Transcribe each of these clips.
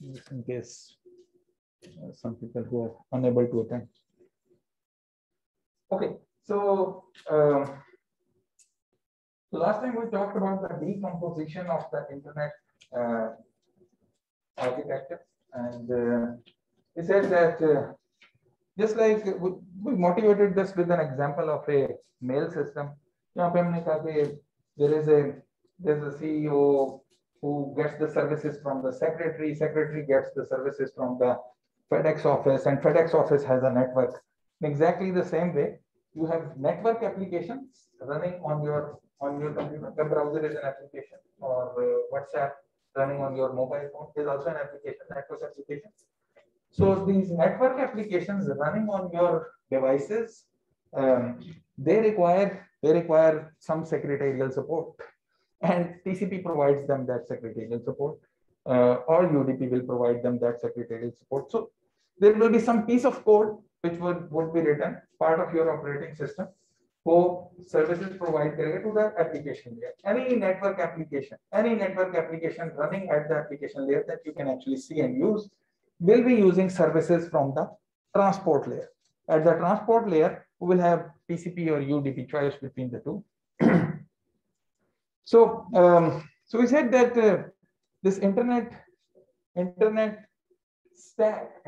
just in case some people who are unable to attend. Okay, so last time we talked about the decomposition of the internet architecture, and we said that just like we motivated this with an example of a mail system. There is a CEO who gets the services from the secretary. Secretary gets the services from the FedEx office, and FedEx office has a network. In exactly the same way, you have network applications running on your computer. The browser is an application, or WhatsApp running on your mobile phone is also an application, network application. So these network applications running on your devices, they require some secretarial support, and TCP provides them that secretarial support, or UDP will provide them that secretarial support. So there will be some piece of code which would be written part of your operating system for services provided to the application layer. Any network application running at the application layer that you can actually see and use will be using services from the transport layer. At the transport layer, we will have TCP or UDP choice between the two. So we said that this internet stack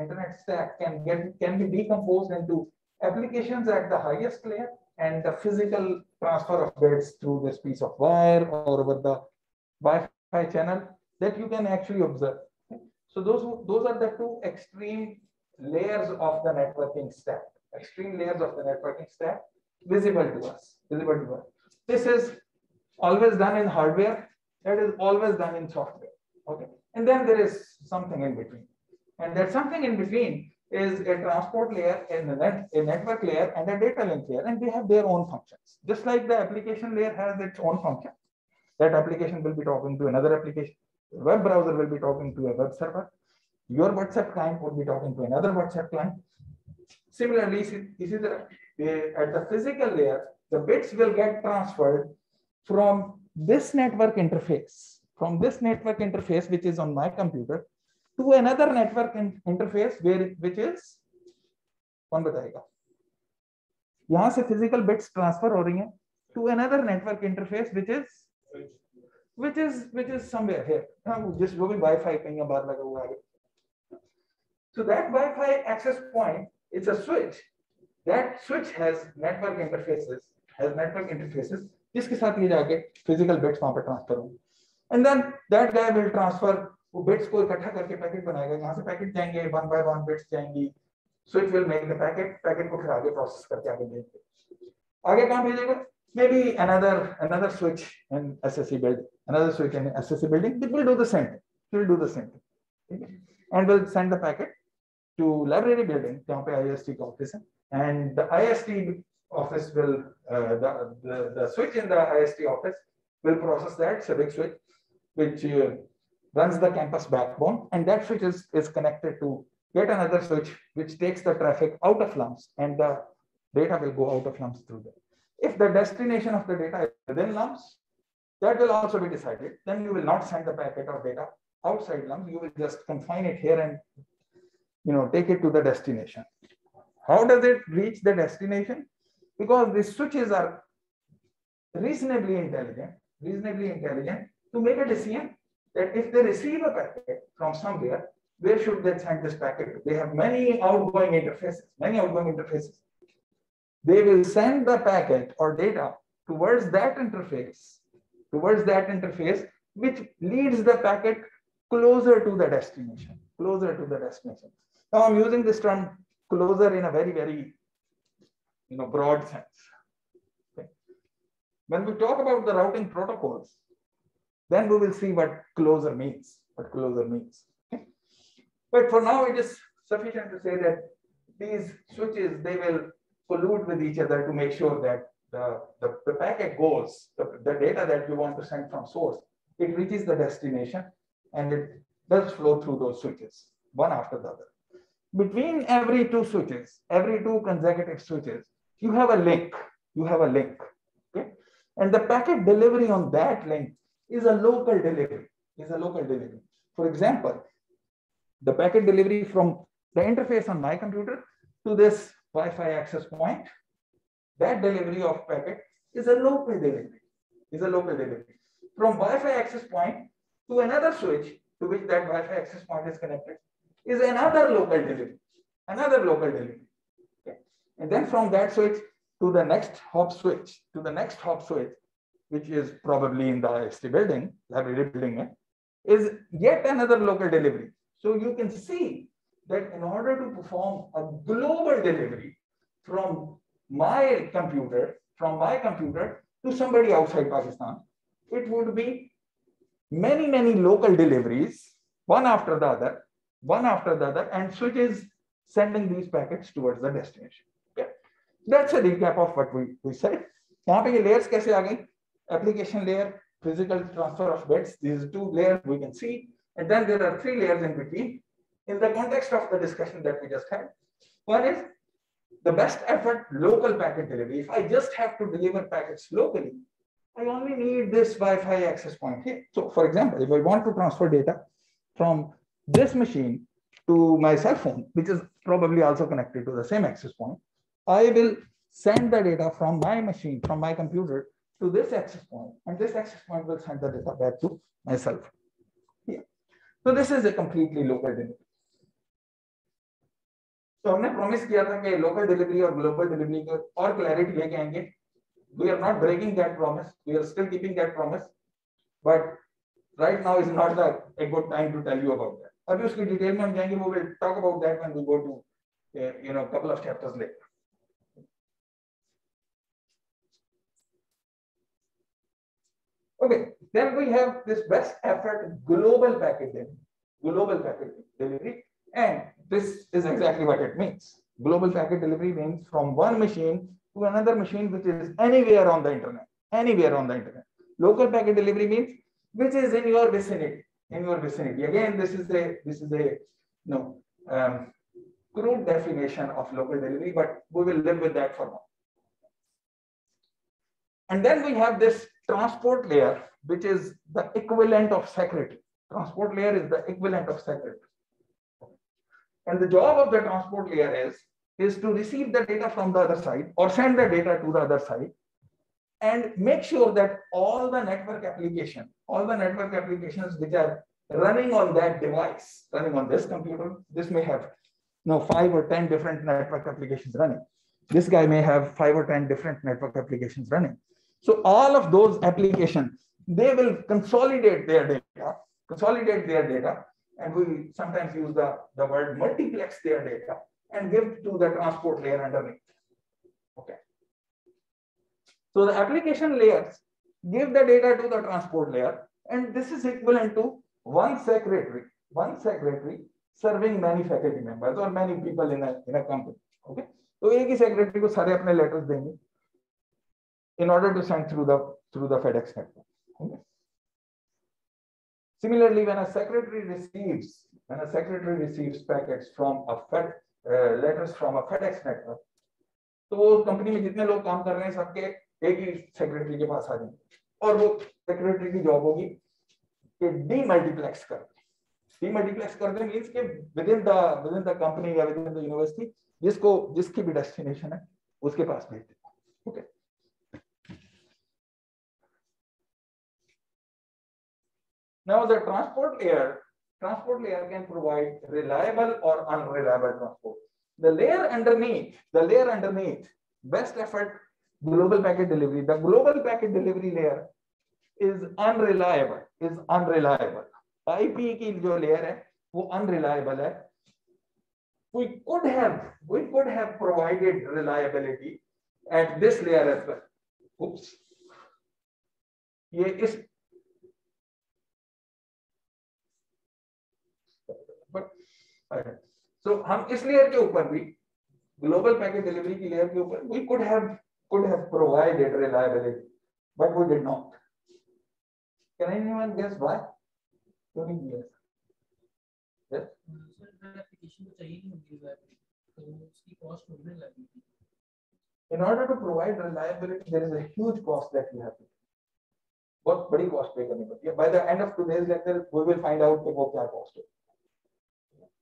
can be decomposed into applications at the highest layer and the physical transfer of bits through this piece of wire or over the Wi-Fi channel that you can actually observe. So those are the two extreme layers of the networking stack. Extreme layers of the networking stack visible to us. This is always done in hardware. That is always done in software. Okay, and then there is something in between, and that something in between is a transport layer, a network layer, and a data link layer, and they have their own functions. Just like the application layer has its own function. That application will be talking to another application. The web browser will be talking to a web server. Your WhatsApp client would be talking to another WhatsApp client. Similarly, at the physical layer, the bits will get transferred from this network interface, which is on my computer, to another network interface which is कौन बताएगा? यहाँ से physical bits transfer हो रही हैं to another network interface which is somewhere here. Just जो भी Wi-Fi कहीं बाहर लगा हुआ है. So that Wi-Fi access point is a switch. That switch has network interfaces. जिसके साथ ये जाके physical bits वहाँ पे transfer होंगे. And then that guy will transfer वो bits को इकट्ठा करके पैकेट बनाएगा. यहाँ से पैकेट जाएंगे, one by one bits जाएंगी. Switch will make the packet को फिर आगे process करके आगे भेजेगा. आगे कहाँ भेजेगा? Maybe another switch in SSE building. Another switch in SSE building. It will do the same thing. Okay? And will send the packet to library building, जहाँ पे IST का office है. And the IST office will the switch in the IST office will process that civic switch, which runs the campus backbone, and that switch is connected to yet another switch which takes the traffic out of LUMS, and the data will go out of LUMS through there. If the destination of the data is within LUMS, that will also be decided. Then you will not send the packet of data outside LUMS. You will just confine it here and take it to the destination. How does it reach the destination? Because the switches are reasonably intelligent to make a decision that if they receive a packet from somewhere, where should they send this packet to? They have many outgoing interfaces. They will send the packet or data towards that interface, which leads the packet closer to the destination. Now I'm using this term closer in a very, very broad sense. Okay. When we talk about the routing protocols, then we will see what closer means. Okay. But for now, it is sufficient to say that these switches, they will collude with each other to make sure that the packet goes, the data that you want to send from source, it reaches the destination, and it does flow through those switches, one after the other. Between every two consecutive switches, you have a link. Okay? And the packet delivery on that link is a local delivery. For example, the packet delivery from the interface on my computer to this Wi-Fi access point. That delivery of packet is a local delivery. From Wi-Fi access point to another switch to which that Wi-Fi access point is connected is another local delivery. Okay. And then from that switch to the next hop switch, which is probably in the IST building, library building, is yet another local delivery. So you can see that in order to perform a global delivery from my computer to somebody outside Pakistan, it would be many local deliveries, one after the other, and switches sending these packets towards the destination. Okay. That's a recap of what we said. यहाँ पे ये layers कैसे आ गई? Application layer, physical transfer of bits. These two layers we can see, and then there are three layers in between. In the context of the discussion that we just had, one is the best effort local packet delivery. If I just have to deliver packets locally, I only need this Wi-Fi access point here. So, for example, if I want to transfer data from this machine to my cell phone, which is probably also connected to the same access point, I will send the data from my machine, from my computer to this access point, and this access point will send the data back to my cell phone. Yeah. So this is a completely local delivery. तो हमने promise किया था कि local delivery और global delivery को और clarity लेके आएंगे. We are not breaking that promise. We are still keeping that promise. But right now is not a good time to tell you about that. अभी उसकी डिटेल में हम जाएंगे. We will talk about that when we go to a couple of chapters later. Okay, then we have this best effort global packet delivery, and this is exactly what it means. Global packet delivery means from one machine to another machine which is anywhere on the internet. Local packet delivery means which is in your vicinity. Again, this is a crude definition of local delivery, but we will live with that for now. And then we have this transport layer, which is the equivalent of secretary. Transport layer is the equivalent of secretary. And the job of the transport layer is to receive the data from the other side or send the data to the other side and make sure that all the network applications which are running on that device, running on this computer, this may have 5 or 10 different network applications running. This guy may have 5 or 10 different network applications running. So all of those applications, they will consolidate their data, and we sometimes use the word multiplex their data and give to the transport layer underneath. Okay. So the application layers give the data to the transport layer, and this is equivalent to one secretary serving many faculty members or many people in a company. Okay. So एक ही secretary को सारे अपने letters देंगे in order to send through the FedEx network. Okay. Similarly, when a secretary receives packets from letters from a FedEx network, तो वो company में जितने लोग काम कर रहे हैं सबके एक ही सेक्रेटरी के पास आ जाएंगे, और वो सेक्रेटरी की जॉब होगी कि डीमल्टीप्लेक्स कर दे मींस कि विदिन द कंपनी या विदिन द यूनिवर्सिटी जिसकी भी डेस्टिनेशन है उसके पास भेज दे. Okay. Now the transport layer can provide reliable or unreliable transport. The layer underneath, best effort global packet delivery. The global packet delivery layer is unreliable. IP की जो layer है वो unreliable है. We could have provided reliability at this layer as well. Oops. ये इस So हम इस layer के ऊपर भी ग्लोबल पैकेट डिलीवरी की लेयर के ऊपर we could have provided reliability, but we did not. Can anyone guess why? क्यों नहीं किया? Yes. एप्लीकेशन को चाहिए नहीं होगी तो उसकी कॉस्ट बढ़ने लगेगी. In order to provide reliability, there is a huge cost that you have to. बहुत बड़ी कॉस्ट पे करनी पड़ती है. By the end of today's lecture, we will find out कि वो क्या कॉस्ट है.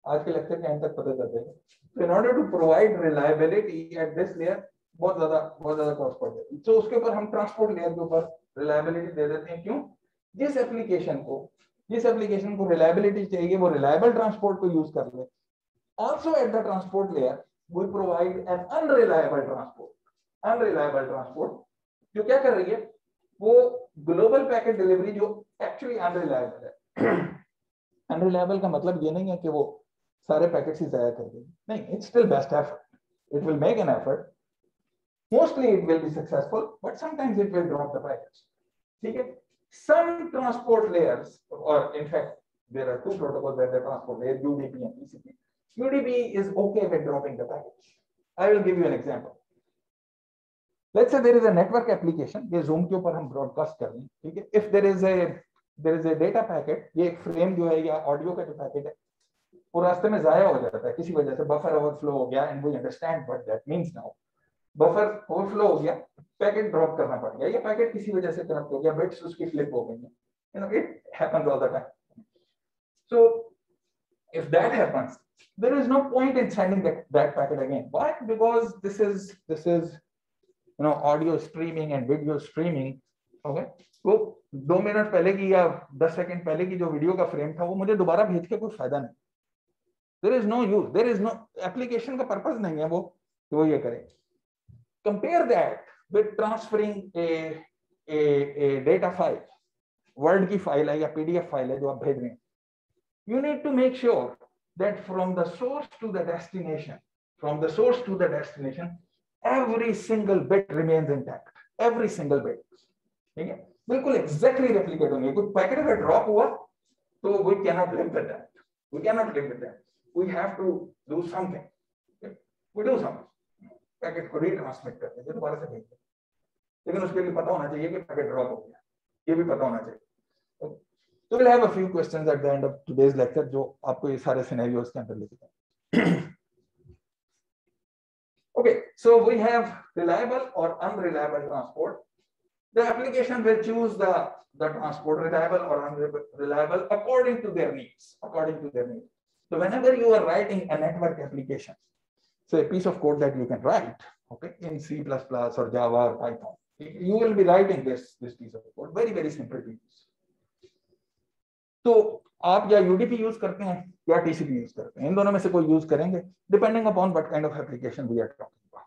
आज के लेक्चर के एंड तक पता चल जाएगा। तो in order to provide reliability at this layer बहुत ज्यादा कॉस्ट पड़ जाएगी। तो उसके ऊपर हम ट्रांसपोर्ट लेयर के ऊपर रिलायबिलिटी दे देते हैं। क्यों? जिस एप्लीकेशन को रिलायबिलिटी चाहिए वो रिलायबल ट्रांसपोर्ट को यूज कर ले। Also at the transport layer we provide an unreliable transport जो क्या कर रही है, वो ग्लोबल पैकेट डिलीवरी जो एक्चुअली अनरिलायबल है। अनरिलायबल का मतलब ये नहीं है कि वो सारे पैकेट्स ही जाया कर देगी, नहीं, it's still best effort, it will make an effort, mostly it will be successful, but sometimes it will drop the packets. ठीक है, some transport layers, or in fact there are two protocols that they transport layer, UDP and TCP. UDP is okay with dropping the package. I will give you an example. Let's say there is a network application, ये Zoom के ऊपर हम broadcast कर रहे हैं, ठीक है? If there is a data packet, ये एक frame जो है या audio का जो packet है, वो रास्ते में जाया हो जाता है किसी वजह से, buffer overflow हो गया, and we understand what that means now. Buffer overflow हो गया, पैकेट ड्रॉप करना पड़ गया, या पैकेट किसी वजह से करप्ट हो गया, बिट्स उसकी फ्लिप हो गई, you know, it happens all the time. So if that happens, there is no point in sending that packet again. Why? Because this is you know audio streaming and video streaming. Okay, वो 2 minute पहले की या 10 second पहले की जो video का frame था वो मुझे दोबारा भेज के कोई फायदा नहीं। There is no use, there is no application का पर्पस नहीं है वो ये करे। Compare that with transferring a data file, word की फाइल है या PDF फाइल है जो आप भेज रहे हैं। You need to make sure that from the source to the destination, every single bit remains intact, every single bit, ठीक है, बिल्कुल exactly replicate होंगे। कोई पैकेट अगर ड्रॉप हुआ तो we cannot live with that, we have to do something, we do something, packet को retransmit करते हैं, दोबारा से भेजते हैं, लेकिन उसके लिए पता होना चाहिए कि पैकेट ड्रॉप हो गया, ये भी पता होना चाहिए। तो we'll have a few questions at the end of today's lecture जो आपको ये सारे सिनेरियोस के अंदर लेके जाएंगे। Okay, so we have reliable or unreliable transport. The application will choose the transport, reliable or unreliable, according to their needs. So whenever you are writing a network application, so a piece of code that you can write, okay, in C++ or Java or Python, you will be writing this piece of code, very simple to use. तो आप या UDP use करते हैं या TCP use करते हैं, इन दोनों में से कोई यूज करेंगे, depending upon what kind of application we are talking about.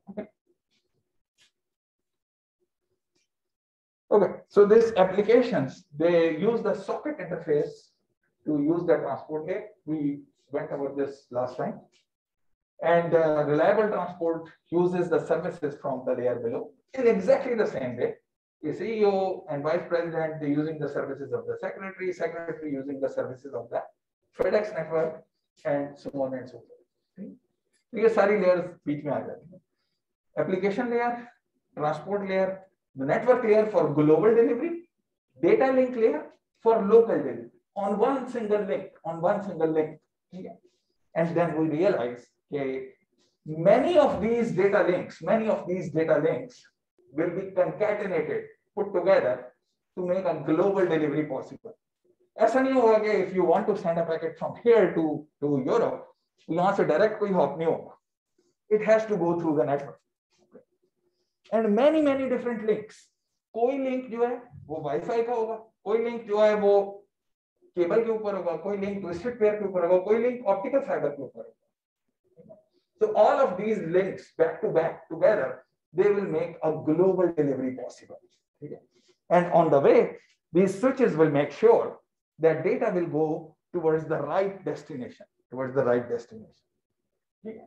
Okay, so these applications, they use the socket interface to use the transport layer. We went over this last time. And reliable transport uses the services from the layer below in exactly the same way. The CEO and vice president, they're using the services of the secretary using the services of the FedEx network, and so on and so forth. ये सारी layers बीच में आ जाती हैं. Application layer, transport layer, the network layer for global delivery, data link layer for local delivery on one single link. And then we realize many of these data links will be concatenated, put together to make a global delivery possible. ऐसा नहीं होगा कि if you want to send a packet from here to Europe, यहाँ से direct कोई hop नहीं होगा. It has to go through the network. And many different links. कोई link जो है वो Wi-Fi का होगा, कोई link जो है वो केबल के ऊपर होगा, कोई link twisted pair के ऊपर होगा, कोई link optical fiber के ऊपर होगा. So all of these links back to back together, they will make a global delivery possible. Okay? And on the way, these switches will make sure that data will go towards the right destination. Okay?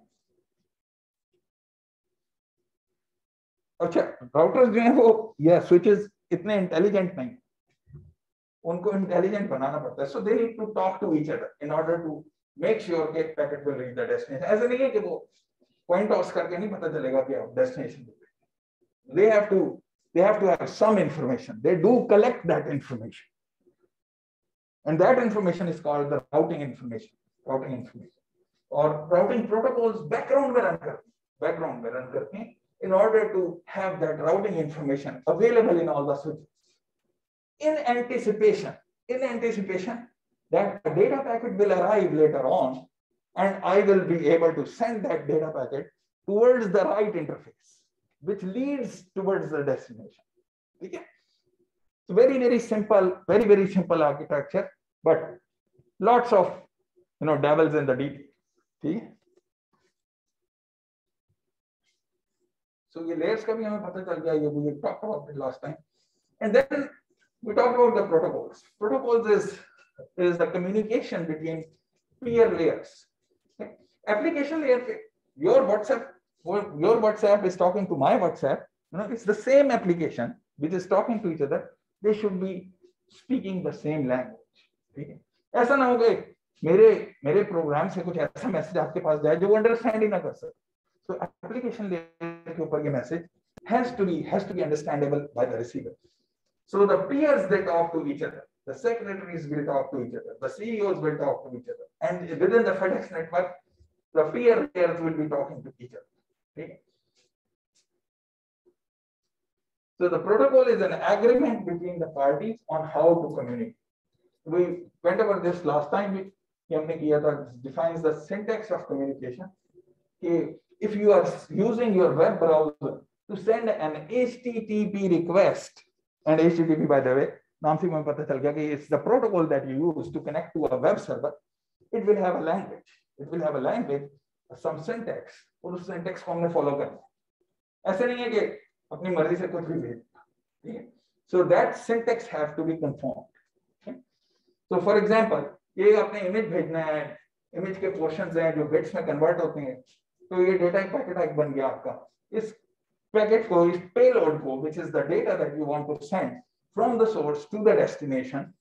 अच्छा, routers जो हैं वो या switches इतने intelligent नहीं, उनको intelligent बनाना पड़ता है. So they need to talk to each other in order to make sure that packet will reach the destination. ऐसा नहीं है कि वो point toss करके नहीं पता चलेगा कि आप destination पे. They have to have some information. They do collect that information, and that information is called the routing information. Or routing protocols background में run करते हैं in order to have that routing information available in all the switches. In anticipation that the data packet will arrive later on and I will be able to send that data packet towards the right interface, which leads towards the destination. Okay? So very simple architecture, but lots of devils in the detail. Okay? So ये layers का भी हमें पता चल गया, we talked about it last time. And then we talked about the protocols. Protocols is the communication between peer layers. Okay? Application layer, your WhatsApp is talking to my WhatsApp. It's the same application which is talking to each other. They should be speaking the same language. ठीक है? ऐसा ना हो गए मेरे programme से कुछ ऐसा मैसेज आपके पास जाए जो वो अंडरस्टैंड ही ना कर सके. So application layer के ऊपर ये message has to be understandable by the receiver. So the peers, they talk to each other. The secretaries will talk to each other. The CEOs will talk to each other. And within the FedEx network, the peer layers will be talking to each other. Okay? So the protocol is an agreement between the parties on how to communicate. We went over this last time. Defines the syntax of communication. If you are using your web browser to send an HTTP request, and HTTP, by the way, नाम से मुझे पता चल गया कि it's the protocol that you use to connect to a web server. It will have a language. It will have a language, some syntax. और उस syntax को हमने follow करना है. ऐसा नहीं है कि अपनी मर्जी से कुछ भी भेज. So that syntax have to be conformed. Okay? So for example, ये आपने image भेजना है, image के portions हैं जो bits में convert होते हैं. तो ये data packet बन गया आपका. इस packet को, इस payload को, which is the data that you want to send from the source to the destination,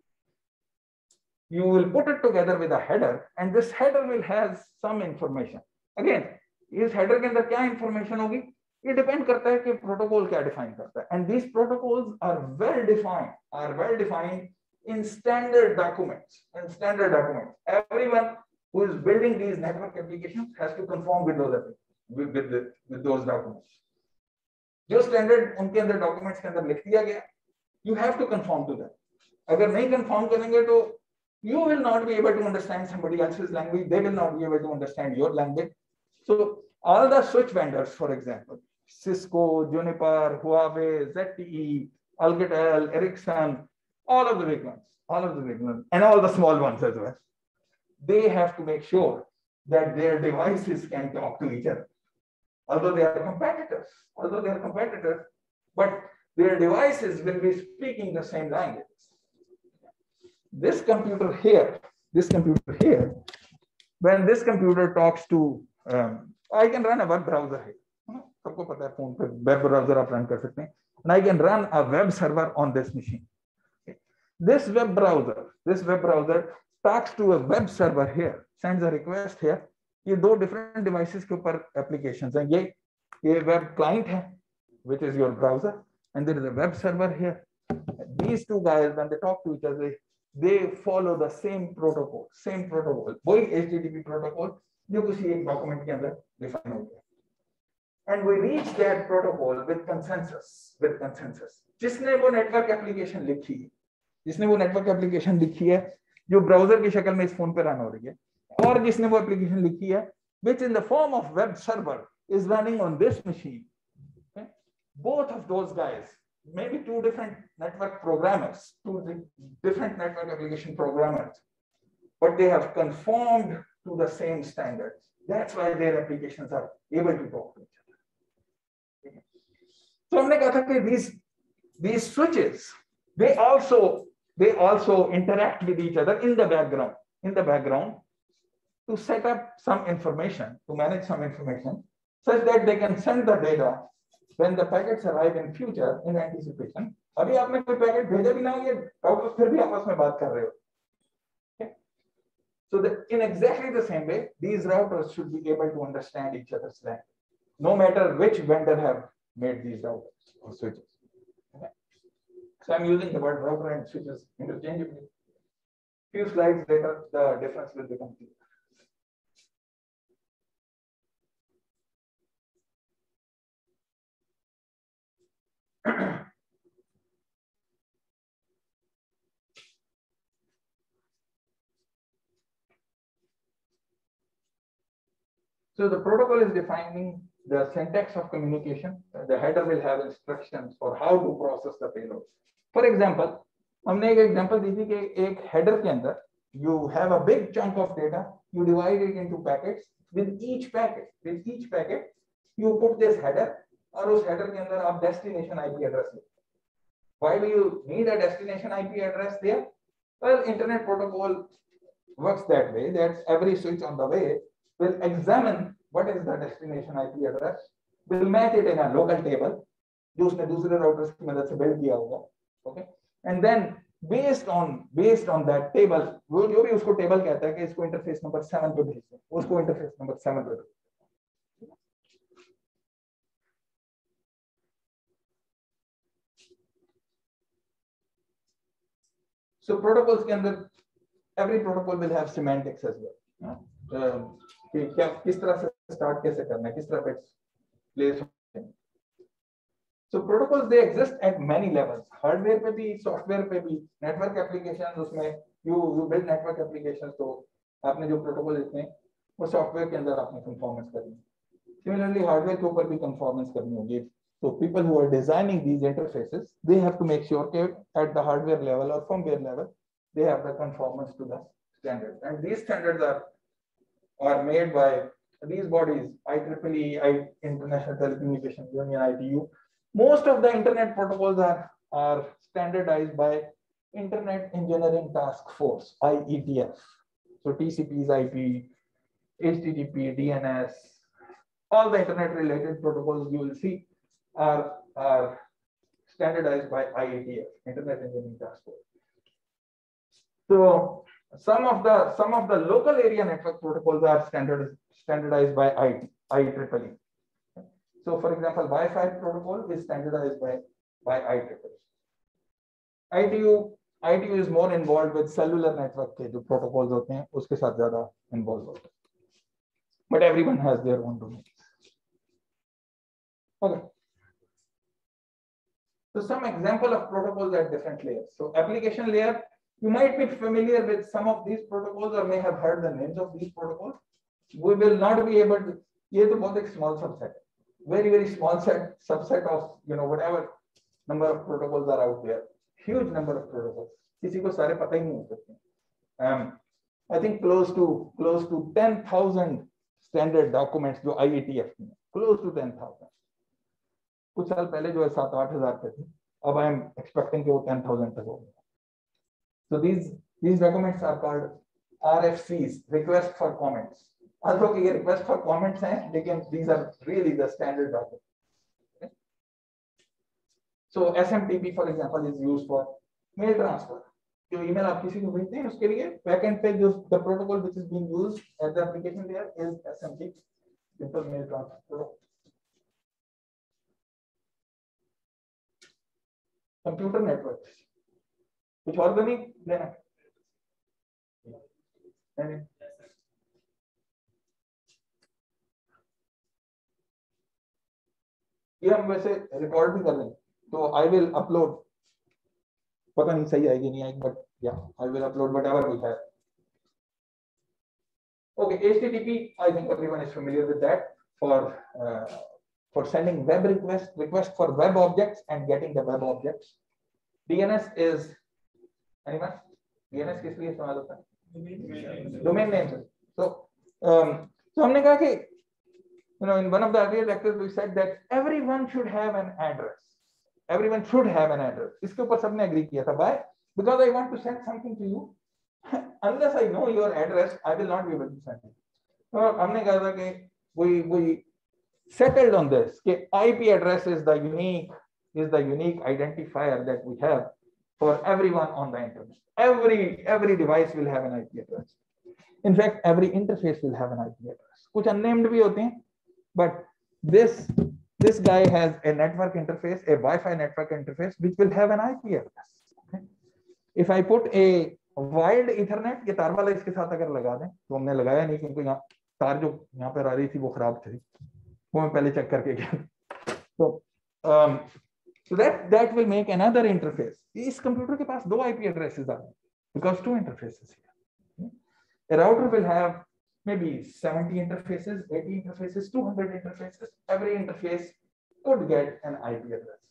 you will put it together with a header, and this header will have some information. Again, इस header के अंदर क्या information होगी? ये depend करता है कि protocol क्या define करता है. And these protocols are well defined in standard documents. Everyone who is building these network applications has to conform with those documents. जो standard उनके अंदर documents के अंदर लिख दिया गया, you have to conform to that. अगर नहीं conform करेंगे तो you will not be able to understand somebody else's language. They will not be able to understand your language. So all the switch vendors, for example, Cisco, Juniper, Huawei, ZTE, Alcatel, Ericsson, all of the big ones, and all the small ones as well. They have to make sure that their devices can talk to each other. Although they are competitors, but their devices will be speaking the same language. This computer here, when this computer talks to, I can run a web browser here. सबको पता है phone पे web browser आप run कर सकते हैं, and I can run a web server on this machine. This web browser talks to a web server here, sends a request here. ये दो different devices के ऊपर applications हैं. ये web client है, which is your browser, and there is a web server here. These two guys, when they talk to each other, they follow the same protocol. वही HTTP protocol जो किसी एक document के अंदर define हो गया. And we reach that protocol with consensus. जिसने वो network application लिखी है, जो browser की शक्ल में इस फोन पे रन हो रही है, और जिसने वो application लिखी है, which in the form of web server is running on this machine. Okay? Both of those guys, maybe two different network programmers, two different network application programmers, but they have conformed to the same standards. That's why their applications are able to talk to each other. Okay. So हमने कहा था कि these switches, they also interact with each other in the background to set up some information, to manage some information, such that they can send the data when the packets arrive in future in anticipation. अभी आपने कोई packet भेजा भी ना हो, ये router फिर भी आपस में बात कर रहे हो. Okay? So that in exactly the same way, these routers should be able to understand each other's language, no matter which vendor have made these routers or switches. Okay? So I'm using the word router and switches interchangeably. Few slides later, the difference will become clear. So the protocol is defining the syntax of communication. The header will have instructions for how to process the payload. For example, हमने एक example दी थी कि एक header के अंदर you have a big chunk of data, you divide it into packets. With each packet, you put this header, और उस header के अंदर आप destination IP address ले. Why do you need a destination IP address there? Well, Internet Protocol works that way, that every switch on the way will examine what is the destination IP address, will match it in a local table, जो उसने दूसरे routers की मदद से build किया होगा, okay? And then based on that table, वो जो भी उसको table कहता है कि इसको interface number 7 पे भेज दो, उसको interface number 7 पे भेज दो. So protocols के अंदर every protocol will have semantics as well. कि क्या किस तरह से start कैसे करना है, किस तरह पे place होते हैं. So protocols they exist at many levels. Hardware पे भी, software पे भी, network applications उसमें you build network applications तो आपने जो protocol लिखने हैं वो software के अंदर आपने conformance करनी है. Similarly hardware के ऊपर भी conformance करनी होगी. So people who are designing these interfaces, they have to make sure that at the hardware level or firmware level, they have the conformance to the standards. And these standards are made by these bodies, IEEE, International Telecommunication Union, ITU. Most of the internet protocols are standardized by Internet Engineering Task Force, IETF. So TCP is IP, HTTP, DNS, all the internet related protocols you will see are standardized by IETF, Internet Engineering Task Force. So some of the local area network protocols are standardized by IEEE. So for example, Wi-Fi protocol is standardized by IEEE. ITU is more involved with cellular network के जो protocols होते हैं उसके साथ ज़्यादा involved होते हैं. But everyone has their own domains. Okay. So some example of protocols at different layers. So application layer, you might be familiar with some of these protocols or may have heard the names of these protocols. We will not be able to. ये तो बहुत एक small subset, very small subset of whatever number of protocols are out there. Huge number of protocols. किसी को सारे पता ही नहीं हो सकते. I think close to 10,000 standard documents जो IETF में, close to 10,000. कुछ साल पहले जो है 7-8 हजार पे थे, अब I am expecting कि वो 10,000 तक होगा. So these documents are called RFCs, request for comments. Although ये request for comments हैं, लेकिन these are really the standard documents. Okay? So SMTP, for example, is used for mail transfer. जो email आप किसी को भेजते हैं उसके लिए backend पे जो the protocol which is being used at the application layer is SMTP, simple mail transfer protocol. Computer networks. कुछ और तो नहीं लेना? ये हम वैसे रिकॉर्ड भी कर रहे हैं, तो I will upload. पता नहीं सही आएगी नहीं आएगी, but yeah, I will upload whatever we have. Okay, HTTP, I think everyone is familiar with that for sending web request for web objects and getting the web objects. DNS is anyone? DNS किस लिए इस्तेमाल होता है? Domain names. So हमने कहा कि in one of the earlier lectures we said that everyone should have an address. Everyone should have an address. इसके ऊपर सबने agree किया था. Why? Because I want to send something to you. Unless I know your address, I will not be able to send it. तो हमने कहा था कि we settled on this. कि IP address is the unique identifier that we have for everyone on the internet. Every device will have an IP address. In fact, every interface will have an IP address. कुछ unnamed भी होते हैं, but this guy has a network interface, a Wi-Fi network interface, which will have an IP address. Okay? If I put a wired Ethernet, ये तार वाला इसके साथ अगर लगा दें, तो हमने लगाया नहीं क्योंकि यहाँ तार जो यहाँ पर आ रही थी वो खराब थी, वो मैं पहले चेक करके गया. So that will make another interface. इस कंप्यूटर के पास 2 IP addresses are because 2 interfaces here. A router will have maybe 70 interfaces, 80 interfaces, 200 interfaces. Every interface could get an IP address.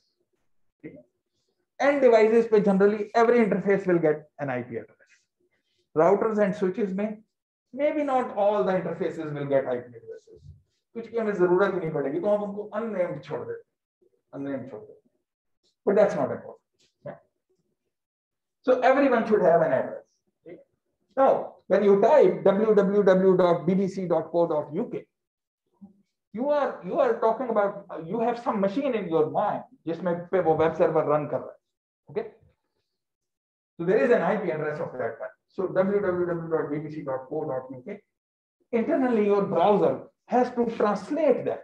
And devices, but generally every interface will get an IP address. Routers and switches maybe not all the interfaces will get IP addresses. कुछ की हमें जरूरत नहीं पड़ेगी, तो हम उनको unnamed छोड़ देते. But that's not important. Yeah. So everyone should have an address. Now, when you type www.bbc.co.uk, you are talking about you have some machine in your mind जिसमें पे वो web server run कर रहा है. Okay. So there is an IP address of that one. So www.bbc.co.uk. Internally, your browser has to translate that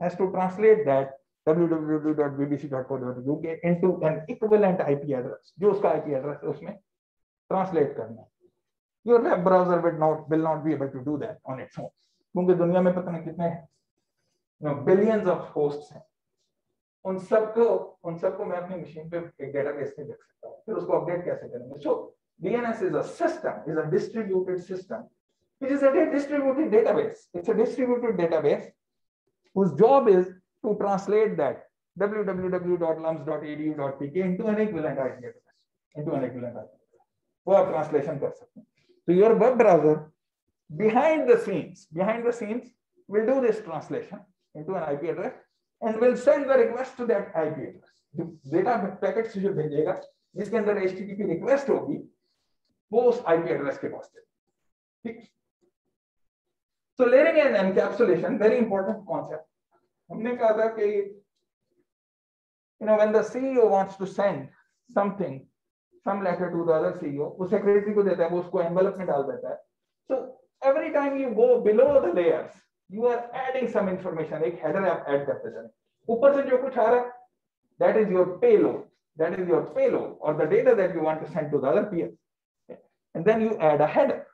www.bbc.co.uk into an equivalent IP address. जो उसका IP address है उसमें translate करना है. Your web browser will not be able to do that on its own. क्योंकि दुनिया में पता नहीं कितने billions of hosts हैं. उन सबको मैं अपनी मशीन पे एक डेटाबेस में देख सकता हूँ. फिर उसको अपडेट कैसे करेंगे? So DNS is a system, is a distributed system, which is a distributed database. It's a distributed database whose job is to translate that www.lums.edu.pk into an equivalent IP address. वो आप translation कर सकते हैं. So your web browser behind the scenes will do this translation into an IP address and will send the request to that IP address. Data packets जो भेजेगा जिसके अंदर HTTP request होगी वो उस IP address के पास है. So layering and encapsulation, very important concept. हमने कहा था कि when the CEO wants to send some letter to the other CEO, वो secretary को देता है, वो उसको envelope में डाल देता है. So every time you go below the layers, you are adding some information. एक header आप add करते जाए. ऊपर से जो कुछ आ रहा है, that is your payload. Or the data that you want to send to the other peer. And then you add a header.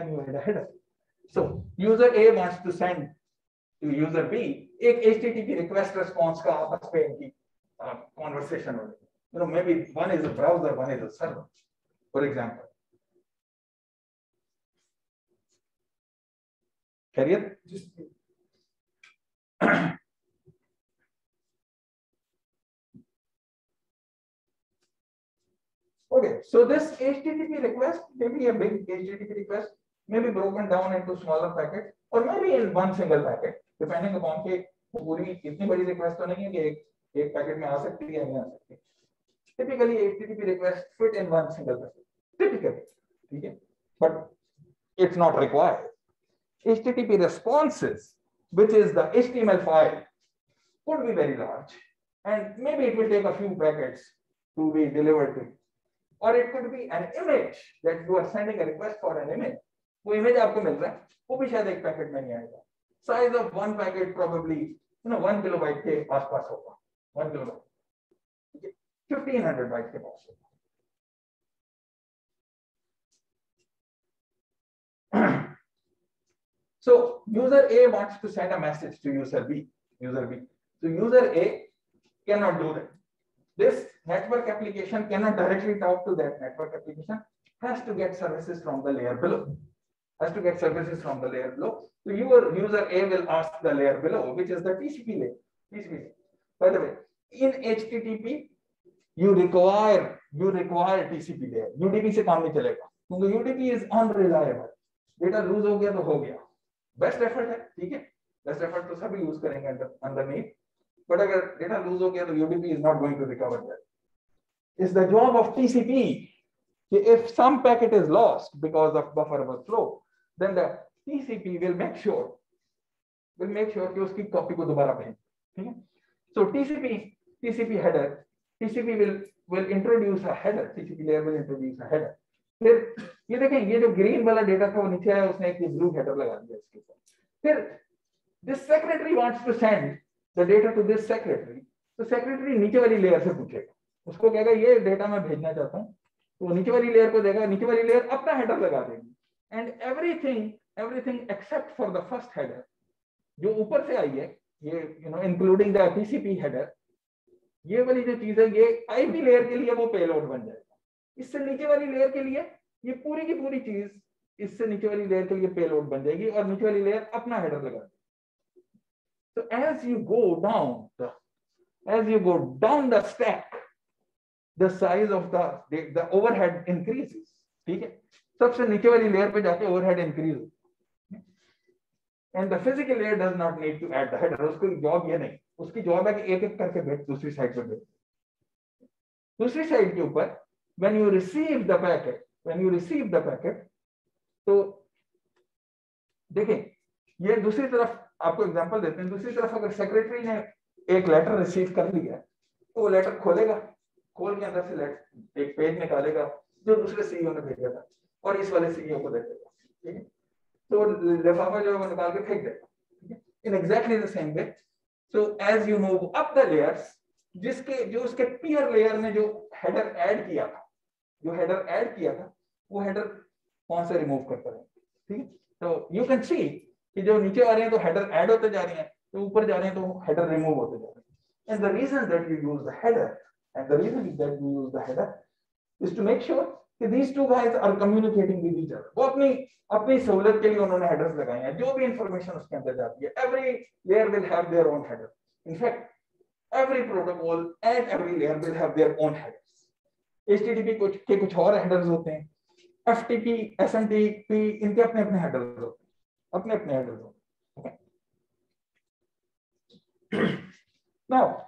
So user A wants to send to user B एक HTTP request response का आपस में इनकी conversation हो रही है. Maybe one is a browser, one is a server, for example. Khairyat? Okay, so this HTTP request, maybe a big HTTP request, may be broken down into smaller packets, or maybe in one single packet, depending upon के पूरी इतनी बड़ी request तो नहीं है कि एक packet में आ सकती है या नहीं आ सकती. Typically, HTTP requests fit in one single packet. Typically, okay? But it's not required. HTTP responses, which is the HTML file, could be very large, and maybe it will take a few packets to be delivered to you. Or it could be an image that you are sending a request for an image. वो image आपको मिल रहा है, वो भी शायद एक packet में नहीं आएगा. Size of one packet probably 1 kilobyte के आसपास होगा. 1 kilobyte. 1500 bytes के पास होगा. So user A wants to send a message to user B. So user A cannot do that. This network application cannot directly talk to that network application. Has to get services from the layer below. So your user A will ask the layer below, which is the TCP layer. By the way, in HTTP, you require TCP layer. UDP से काम नहीं चलेगा, क्योंकि UDP is unreliable. Data lose हो गया तो हो गया. Best effort है, ठीक है? Best effort तो सभी use करेंगे underneath. But अगर data lose हो गया तो UDP is not going to recover that. It's the job of TCP. If some packet is lost because of buffer overflow, then the TCP will make sure कि उसकी copy को दोबारा भेजे. ठीक है? So TCP header, TCP will introduce a header. TCP layer will introduce a header. फिर ये देखें, ये जो green वाला data था वो नीचे आया, उसने एक blue header लगा दिया इसके ऊपर. फिर this secretary wants to send the data to this secretary. तो secretary नीचे वाली layer से पूछेगा, उसको कहेगा ये data मैं भेजना चाहता हूँ, तो नीचे वाली layer को देगा, नीचे वाली layer अपना header लगा देगी. And everything except for the first header जो ऊपर से आई है, ये including the TCP header, ये वाली जो चीज है ये IP layer के लिए वो payload बन जाएगा. इससे नीचे वाली layer के लिए ये पूरी की पूरी चीज इससे नीचे वाली लेयर के लिए पेलोड बन जाएगी और नीचे वाली लेयर अपना हेडर लगा देगी। So as you go down the stack, the size of the overhead increases. ठीक है, सबसे नीचे वाली लेयर पे जाके overhead increase, and the physical layer does not need to add the header. उसकी जॉब ये नहीं, उसकी जॉब है कि एक एक करके बिट दूसरी साइड पे भेज। दूसरी साइड के ऊपर when you receive the packet, तो देखें ये दूसरी तरफ आपको एग्जांपल देते हैं। दूसरी तरफ अगर सेक्रेटरी ने एक लेटर रिसीव कर लिया तो वो लेटर खोलेगा, खोल के अंदर से एक पेज निकालेगा जो दूसरे सीईओ ने भेजा था और इस वाले सीईओ को दे देगा। ठीक है, तो लिफाफा जो है वो निकाल के फेंक देगा। In exactly the same way, so as you move up the layers, जो उसके पीयर लेयर ने जो हेडर ऐड किया था, वो हेडर कौन से रिमूव करता है। ठीक है, तो यू कैन सी कि जो नीचे आ रहे हैं तो हेडर ऐड होते जा रहे हैं, तो ऊपर जा रहे हैं तो हेडर रिमूव होते जा रहे हैं। And the reason that you use the header is to make sure that these two guys are communicating with each other. वो अपनी सहूलियत के लिए उन्होंने हेडर्स लगाए हैं। जो भी इंफॉर्मेशन उसके अंदर जाती है, every layer will have their own header. In fact, every protocol and every layer will have their own headers. HTTP के कुछ और हेडर्स होते हैं, FTP, SMTP इनके अपने अपने हेडर्स होते हैं, Okay. Now,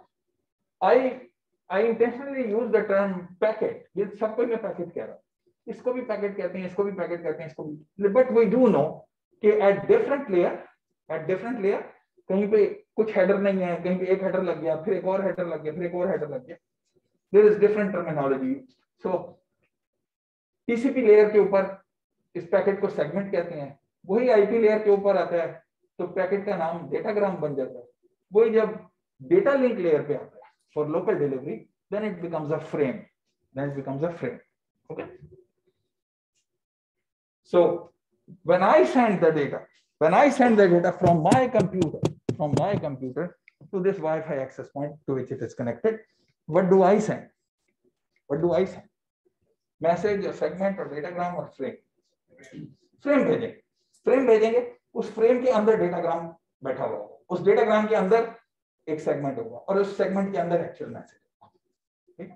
I intentionally use the term packet. ये सबको मैं पैकेट कह रहा हूँ, इसको भी पैकेट कहते हैं, इसको भी पैकेट कहते हैं, इसको भी। But we do know कि at different layer कहीं पे कुछ हेडर नहीं है, कहीं पे एक हेडर लग गया, फिर एक और हेडर लग गया, फिर एक और हेडर लग गया। There is different terminology. So TCP layer के ऊपर इस पैकेट को सेगमेंट कहते हैं, वही IP लेयर के ऊपर आता है तो पैकेट का नाम डेटाग्राम बन जाता है। वही जब डेटा लिंक लेयर पे आता है for local delivery, then it becomes a frame. Okay. So when I send the data from my computer to this Wi-Fi access point to which it is connected, what do I send? Message or segment or datagram or frame? Frame भेजेंगे, उस frame के अंदर datagram बैठा हुआ होगा, उस datagram के अंदर एक सेगमेंट होगा और उस सेगमेंट के अंदर एक्चुअल मैसेज होगा।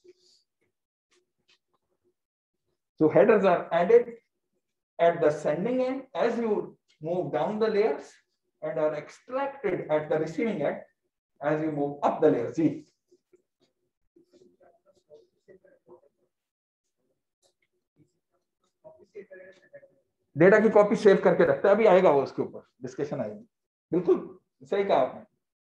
So headers are added at the sending end as you move down the layers and are extracted at the receiving end as you move up the layers. See, data की copy save करके रखता है, अभी आएगा वो, उसके ऊपर discussion आएगी। बिल्कुल सही कहा आपने।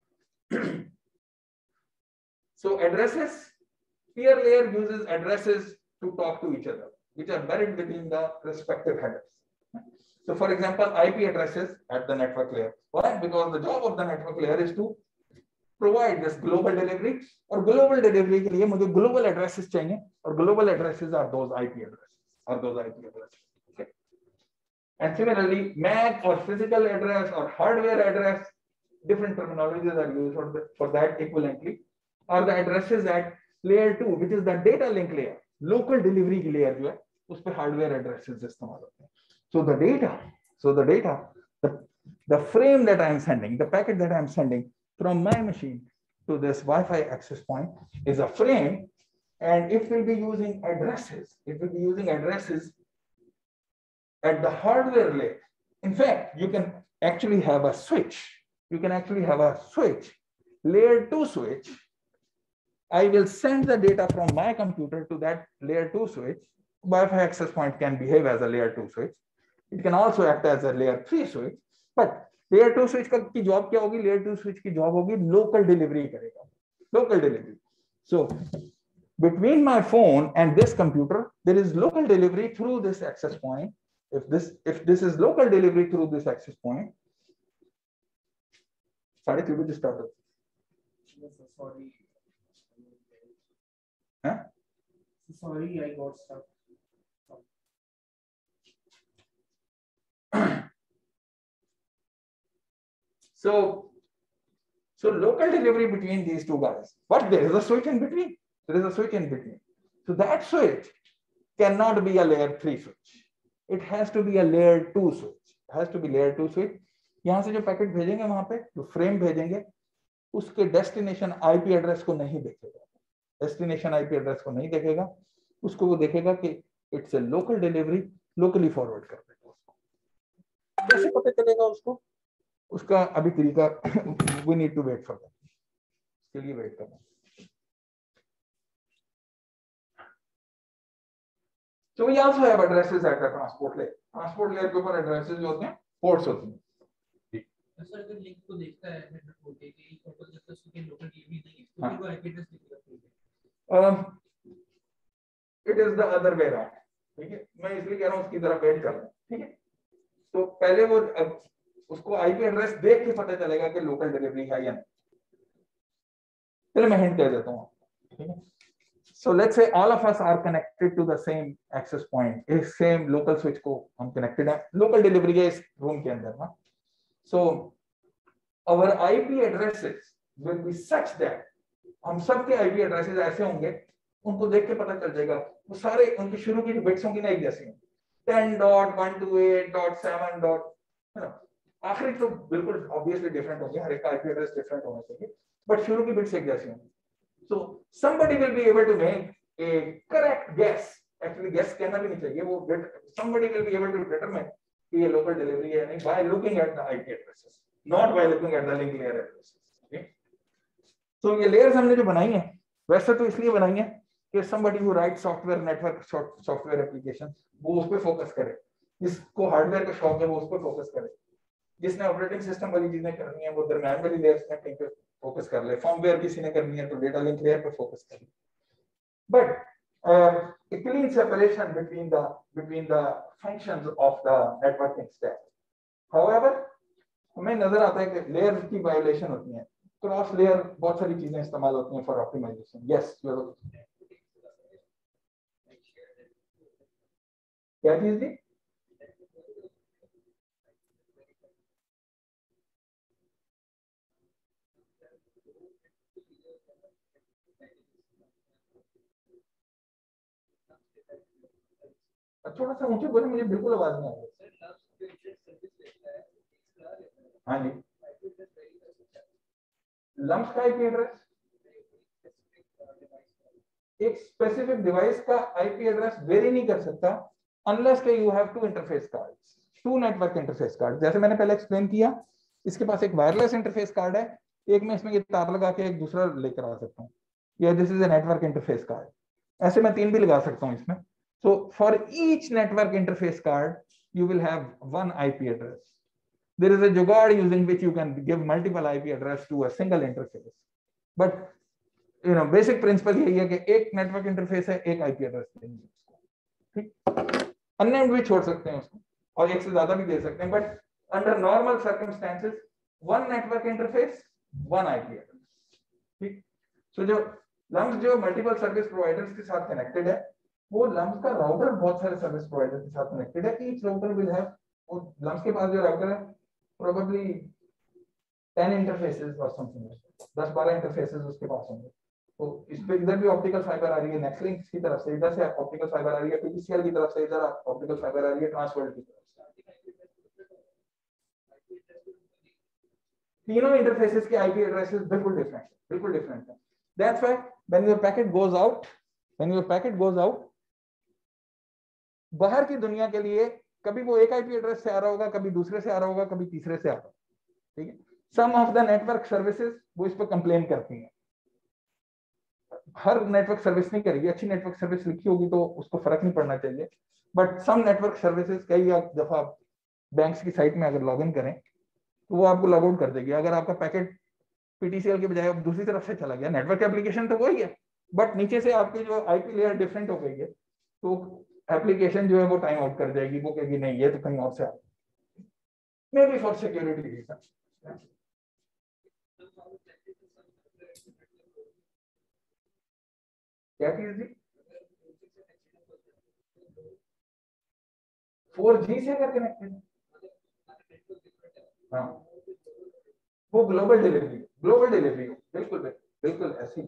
So addresses, peer layer uses addresses to talk to each other, which are buried within the respective headers. So for example, IP addresses at the network layer. Why? Because the job of the network layer is to provide this global delivery, और global delivery के लिए मुझे global addresses चाहिए, और global addresses are those IP addresses. Okay. And similarly, MAC or physical address or hardware address, different terminologies are used for that equivalently, are the addresses at layer 2, which is the data link layer, local delivery layer जो है, उस पे hardware addresses इस्तेमाल होते हैं. So the data, the frame that I am sending, the packet that I am sending from my machine to this Wi-Fi access point is a frame, and it will be using addresses. It will be using addresses at the hardware layer. In fact, you can actually have a switch. Layer 2 switch. I will send the data from my computer to that layer 2 switch. Wi-Fi access point can behave as a layer 2 switch. It can also act as a layer 3 switch. But layer 2 switch की job क्या होगी? Layer 2 switch की job होगी local delivery करेगा. Local delivery. So between my phone and this computer, there is local delivery through this access point. If this is local delivery through this access point, sorry, you will start. Sorry. Huh? Sorry, I got stuck. So local delivery between these two guys, but there is a switch in between. So that switch cannot be a layer 3 switch. It has to be a layer 2 switch, has to be layer 2 switch. यहाँ से जो packet भेजेंगे वहां पे जो frame भेजेंगे उसके destination IP address को नहीं देखेगा, डेस्टिनेशन आईपी एड्रेस को नहीं देखेगा, उसको वो देखेगा कि it's a local delivery, locally forward कर देगा उसको। कैसे पता चलेगा उसको, उसका अभी तरीका we need to wait for that, इसके लिए वेट करना। So we also have addresses at the transport layer. Transport layer के ऊपर addresses जो होते हैं ports होती हैं। सर अगर लिंक को देखता है नेटवर्क पोर्ट के लिए टोटल जब तक उसके लोकल डिलीवरी नहीं है तो भी वो आईपी एड्रेस दिखेगा। It is the other way around, ठीक है, मैं इसलिए कह रहा हूँ उसकी तरफ वेट कर रहा हूँ, ठीक है। तो पहले वो उसको आईपी एड्रेस देख के पता चलेगा कि लोकल डिलीवरी है या नहीं। चलिए मैं हिंट दे देता हूँ, ठीक है। So let's say all of us are connected to the same access point, एक same local switch को हम connected हैं, local delivery है इस room के अंदर ना। So our IP addresses will be such that हम सबके IP addresses ऐसे होंगे, उनको देख के पता चल जाएगा, वो सारे उनकी शुरू की बिट्स होंगी ना एक जैसी होंगी, 10.128.7. है ना, आखिरी तो बिल्कुल obviously different होंगे, हर एक का IP address different होना चाहिए, but शुरू की बिट्स एक जैसी होंगी। So somebody will be able to make a correct guess. Actually, guess कहना भी नहीं चाहिए, वो somebody will be able to determine कि ये local delivery है नहीं by looking at the IP addresses, not by looking at the link layer addresses. Okay? So ये layers हमने जो बनाई हैं, वैसे तो इसलिए बनाई हैं कि somebody who writes software network software application वो उस पे फोकस करे, जिसको हार्डवेयर का शौक है वो उस पे फोकस करे, जिसने ऑपरेटिंग सिस्टम वाली चीजें करनी है वो दरम्यान वाली लेयर्स में कहीं पे फोकस कर ले, फर्मवेयर किसी ने करनी है तो डेटा लिंक लेयर पे फोकस कर ले। But a clean separation between the functions of the networking stack. However, हमें नजर आता है कि लेयर की वायोलेशन होती है, क्रॉस लेयर बहुत सारी चीजें इस्तेमाल होती हैं फॉर ऑप्टिमाइजेशन। यस, क्या चीज जी? थोड़ा सा ऊंचे बोले, मुझे बिल्कुल आवाज नहीं आ रही। हाँ जी, लम्प्स का आईपी एड्रेस एक स्पेसिफिक डिवाइस का आईपी एड्रेस वेरी नहीं कर सकता अनलेस के you have two interface cards, two network interface card. जैसे मैंने पहले एक्सप्लेन किया, इसके पास एक वायरलेस इंटरफेस कार्ड है, एक में इसमें ये तार लगा के एक दूसरा लेकर आ सकता हूँ, या this is a network interface card. ऐसे मैं 3 भी लगा सकता हूँ इसमें। So for each network interface card, you will have one IP address. There is a jugaad using which you can give multiple IP address to a single interface. But basic principle यही है कि एक network interface है, एक IP address देंगे उसको, ठीक। unnamed भी छोड़ सकते हैं उसको और एक से ज्यादा भी दे सकते हैं, but under normal circumstances, one network interface, one IP address, ठीक। So जो LUMS जो multiple service providers के साथ connected है, वो लम्स का राउटर बहुत सारे सर्विस प्रोवाइडर के साथ कनेक्टेड है। ईच राउटर विल हैव, वो लम्स के पास जो राउटर है प्रोबेबली 10 इंटरफेसेस और समथिंग, 10-12 इंटरफेसेस उसके पास होंगे। तो इस पे इधर भी ऑप्टिकल फाइबर आ रही है नेक्सलिंक की तरफ से, इधर से ऑप्टिकल फाइबर आ रही है पीटीसीएल की तरफ से, इधर ऑप्टिकल फाइबर आ रही है ट्रांसवर्ल्ड की तरफ से। तीनों इंटरफेसेस के आईपी एड्रेसेस बिल्कुल डिफरेंट है। That's why when your packet goes out बाहर की दुनिया के लिए, कभी वो एक आईपी एड्रेस से आ रहा होगा, कभी दूसरे से आ रहा होगा, कभी तीसरे से आ रहा होगा, ठीक है। Some of the network services वो इस पर कंप्लेन करती हैं, हर नेटवर्क सर्विस नहीं करेगी, अच्छी नेटवर्क सर्विस लिखी होगी तो उसको फर्क नहीं पड़ना चाहिए, बट सम नेटवर्क सर्विसेज कई दफा बैंक्स की साइट में अगर लॉग इन करें तो वो आपको लॉग आउट कर देगी। अगर आपका पैकेट पीटीसीएल के बजाय दूसरी तरफ से चला गया, नेटवर्क एप्लीकेशन तो वही है बट नीचे से आपकी जो आईपी लेयर डिफरेंट हो गई है, तो एप्लीकेशन जो है वो टाइम आउट कर जाएगी, वो कहेगी नहीं ये तो कहीं और से आ गया, maybe for security reason. क्या चीज जी? 4G से अगर कनेक्टेड, हाँ वो ग्लोबल डिलीवरी बिल्कुल ऐसी।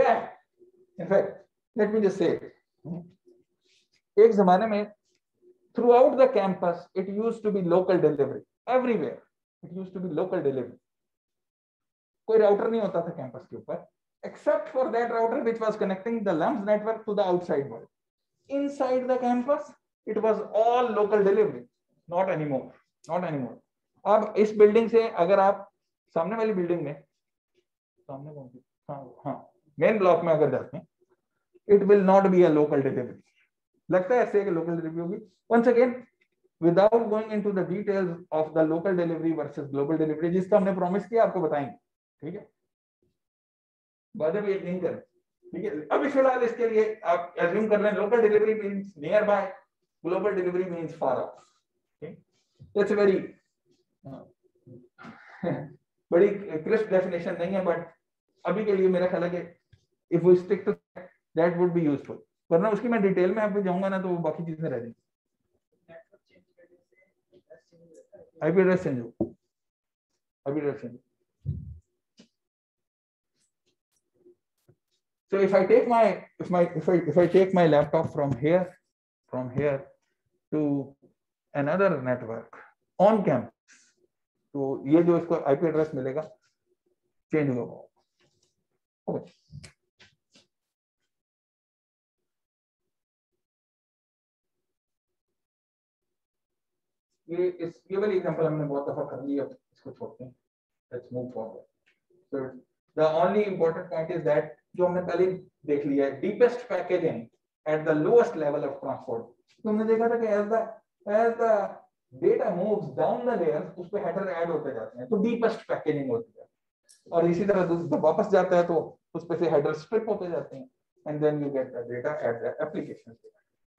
In fact let me just say, एक जमाने में throughout the campus, it used to be local delivery. Everywhere, it used to be local delivery. कोई router नहीं होता था campus के ऊपर, except for that router which was connecting the LAMS network to the outside world. Inside the campus, it was all local delivery. Not anymore. Not anymore. अब इस building से अगर आप सामने वाली बिल्डिंग में, सामने कौन सी, हाँ मेन ब्लॉक में अगर जाते हैं, it will not be a local delivery. लगता है ऐसे कि local delivery होगी. Once again, without going into the details of the local delivery versus global delivery, जिसका हमने promise किया आपको बताएंगे, ठीक है? बाद में वेट नहीं करें, ठीक है? अभी फिलहाल इसके लिए आप assume कर रहे हैं local delivery means nearby, global delivery means far off. Okay? That's a very बड़ी crisp definition नहीं है, but अभी के लिए मेरा ख्याल है कि if we stick to that would be useful. वरना उसकी मैं डिटेल में आपको जाऊंगा ना तो बाकी चीजें रह जाएंगी. IP address change हो, IP address change. So if I take my if I take my laptop from here to another network on campus, तो ये जो इसको IP address मिलेगा चेंज होगा. Okay. ये वाली एग्जांपल हमने बहुत दफा कर ली, अब इसको छोड़ते हैं. Let's move forward. So the only important point is that जो हमने पहले देख लिया है, deepest packaging at the lowest level of transport. तो हमने देखा था कि as the data moves down the layers, उस पे header add होते जाते हैं, तो deepest packaging होती है. और इसी तरह जब वापस जाता है तो उस पे से header strip होते जाते हैं, and then you get the data at the application layer.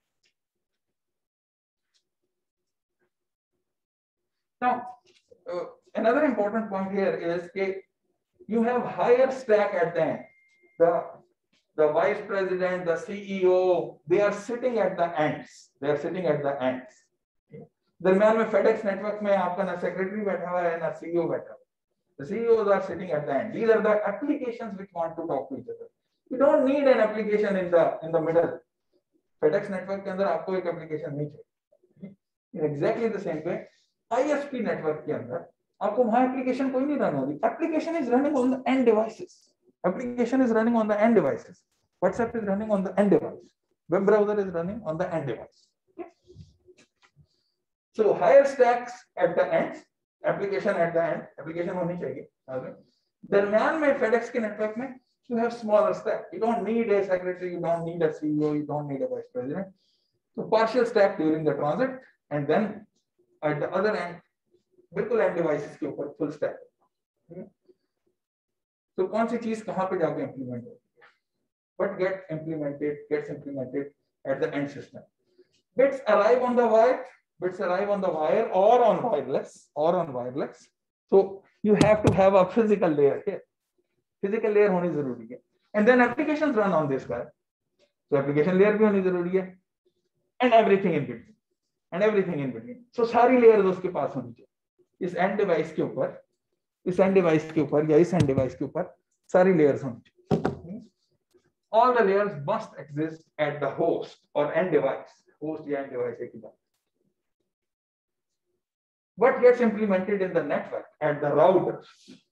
Now, another important point here is that you have higher stack at the end. The vice president, the CEO, they are sitting at the ends. They are sitting at the ends. दरम्यान में FedEx network में आपका ना secretary बैठा हुआ है ना CEO बैठा हुआ है. The CEOs are sitting at the end. These are the applications which want to talk to each other. You don't need an application in the middle. FedEx network के अंदर आपको एक application नहीं चाहिए. In exactly the same way, ISP network के अंदर आपको वहां application कोई नहीं रन हो रही. Application is running on the end devices. Application is running on the end devices. WhatsApp is running on the end device. Web browser is running on the end device. Okay? So higher stacks at the ends, application at the end, application होनी चाहिए. दरम्यान में FedEx के network में you have smaller stack. You don't need a secretary, you don't need a CEO, you don't need a vice president. So partial stack during the transit, and then at the other end, बिल्कुल end devices के ऊपर full stack. तो कौन सी चीज कहां पे जाके implement होती है? What gets implemented at the end system. Bits arrive on the wire or on wireless. So you have to have a physical layer here. Physical layer होनी जरूरी है. And then applications run on this wire. So application layer भी होनी जरूरी है. And everything in between. So सारी layers उसके पास होनी चाहिए. इस end device के ऊपर या इस end device के ऊपर सारी layers होनी चाहिए. All the layers must exist at the host or end device. Host या end device एक ही बात. What gets implemented in the network at the routers?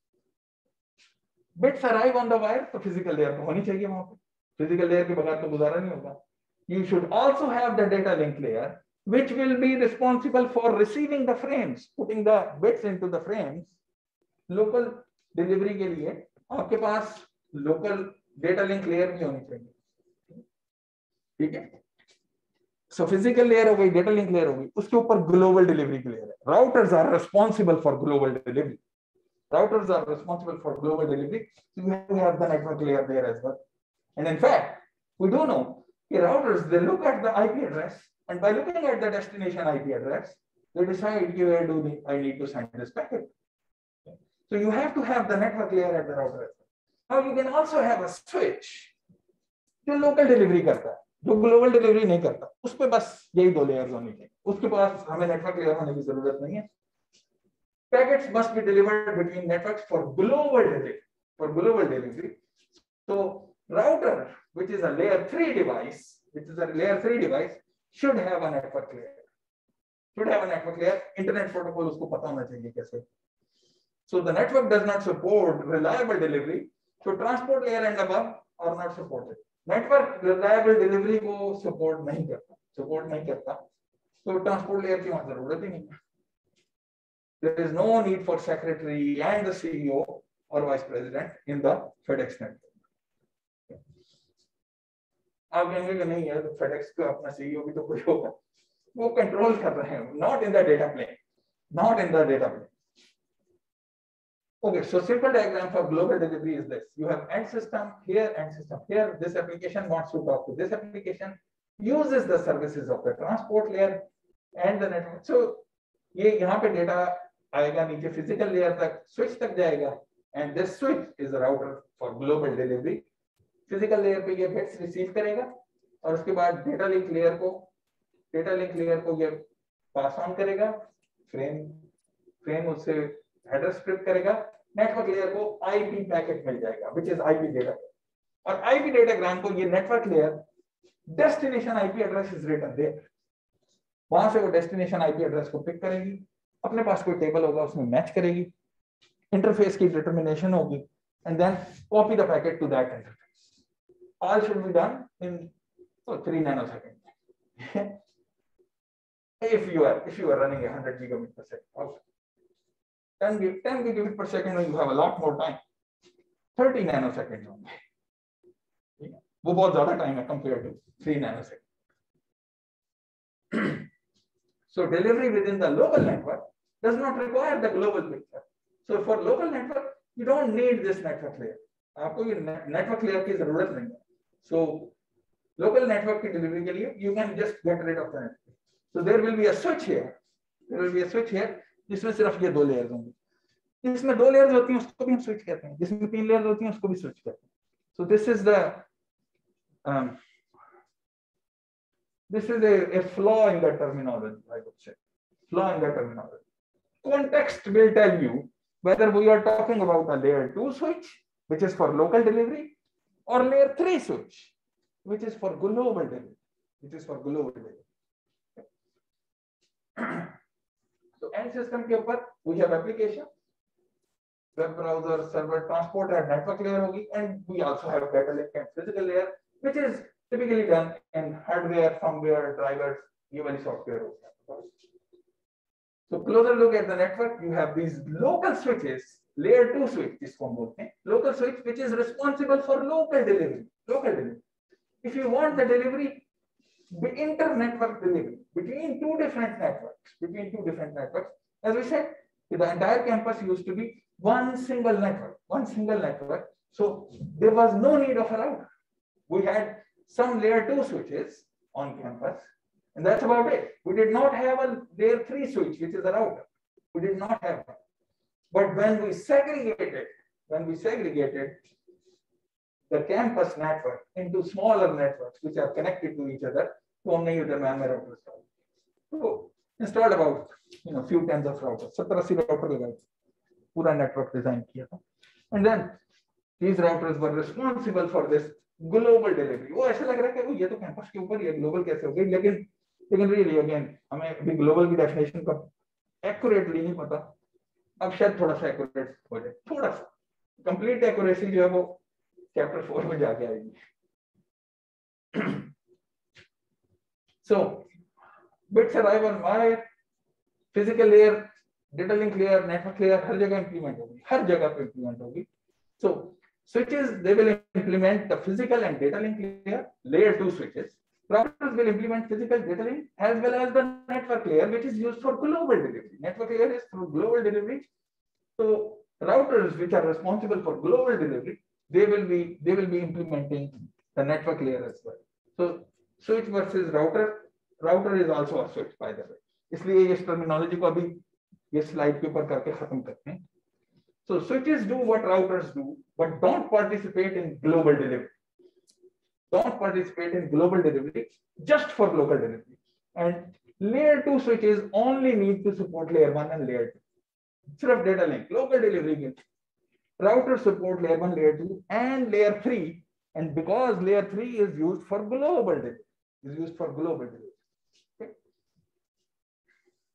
Bits arrive on the wire, तो physical layer तो होनी चाहिए वहां पे. Physical layer के बगैर तो गुजारा नहीं होगा. You should also have the data link layer, which will be responsible for receiving the frames, putting the bits into the frames. Local delivery के लिए आपके पास local data link layer भी होनी चाहिए. ठीक है? So physical layer हो गई, data link layer हो गई, उसके ऊपर global delivery की layer है. Routers are responsible for global delivery. So you have the network layer there as well. And in fact, we do know the routers, they look at the IP address, and by looking at the destination IP address, they decide where do I need to send this packet. So you have to have the network layer at the router. Now you can also have a switch जो local delivery करता है, जो global delivery नहीं करता, उस पे बस यही दो layers होनी चाहिए. उसके पास हमें network layer होने की जरूरत नहीं है. Packets must be delivered between networks for global delivery. So router, which is a layer 3 device, should have a network layer. should have a network layer. Internet protocol उसको पता होना चाहिए कैसे. So the network does not support reliable delivery. So transport layer and above are not supported. Network reliable delivery को support नहीं करता. So transport layer की वहाँ जरूरत ही नहीं. There is no need for secretary and the CEO or vice president in the FedEx network. आप कहेंगे कि नहीं यार FedEx का अपना CEO भी तो कोई होगा, वो कंट्रोल कर रहे हैं, not in the data plane. Okay, so simple diagram for global delivery is this. You have end system here, end system here. This application wants to talk to this application, uses the services of the transport layer and the network. So ये यहाँ पे data आएगा नीचे physical layer तक, switch तक जाएगा, and this switch is a router for global delivery. Physical layer पे ये bits receive करेगा और उसके बाद data link layer को ये pass on करेगा, frame उससे header script करेगा, network layer को IP पैकेट मिल जाएगा, which is IP data. और IP datagram को ये network layer destination IP address is written there. वहां से वो destination IP address को pick करेगी, अपने पास कोई table होगा उसमें match करेगी, interface की determination होगी, and then copy the packet to that interface. All should be done in 3 nanoseconds. If you are running 100 gigabit per second. Also. 10 gigabit per second when you have a lot more time. 30 nanoseconds only. वो बहुत ज़्यादा time है compared to 3 nanoseconds. So delivery within the local network does not require the global picture. So for local network, you don't need this network layer. आपको ये network layer की ज़रूरत नहीं है. So local network की delivery के लिए you can just get rid of the network. So there will be a switch here. जिसमें सिर्फ ये 2 लेयर्स होंगी. जिसमें 2 लेयर्स होती हैं उसको भी हम स्विच कहते हैं, जिसमें 3 लेयर्स होती हैं उसको भी स्विच कहते हैं. So this is a flaw in the terminology, I would say. Flaw in the terminology. Context will tell you whether we are talking about a layer 2 switch, which is for local delivery, or layer 3 switch, which is for global delivery. So end system के ऊपर we have application, web browser, server, transport and network layer होगी, and we also have data link and physical layer, which is typically done in hardware, firmware, drivers, ये वाली software होती है. So closer look at the network, you have these local switches, layer 2 switch जिसको हम बोलते हैं, local switch which is responsible for local delivery. If you want the delivery, the inter-network delivery between two different networks, as we said, the entire campus used to be one single network. So there was no need of a router. We had some layer 2 switches on campus, and that's about it. We did not have a layer 3 switch, which is a router. We did not have one. But when we segregated the campus network into smaller networks which are connected to each other, तो हमने ये दरम्यान में routers installed. So installed about few tens of routers, 70-80 router लगाए, पूरा network design किया था. And then these routers were responsible for this global delivery. वो ऐसा लग रहा है कि ये तो campus के ऊपर ये global कैसे हो गई, लेकिन really again हमें अभी global की definition का accurately नहीं पता. अब शायद थोड़ा सा accurate हो जाए, थोड़ा सा. Complete accuracy जो है वो chapter 4 में जाके आएगी. So bits arrive on wire, physical layer, data link layer, network layer, हर जगह implement होगी. So switches, they will implement the physical and data link layer 2 switches. Routers will implement physical data link as well as the network layer, which is used for global delivery. Network layer is for global delivery. So routers which are responsible for global delivery, they will be implementing the network layer as well. So switch versus router is also a switch, by the way. इसलिए इस terminology को अभी ये slide के ऊपर करके खत्म करते हैं. So switches do what routers do, but don't participate in global delivery. Just for local delivery. And layer 2 switches only need to support layer 1 and layer 2. सिर्फ data link, local delivery के. Routers support layer 1, layer 2, and layer 3. And because layer 3 is used for global delivery, Okay.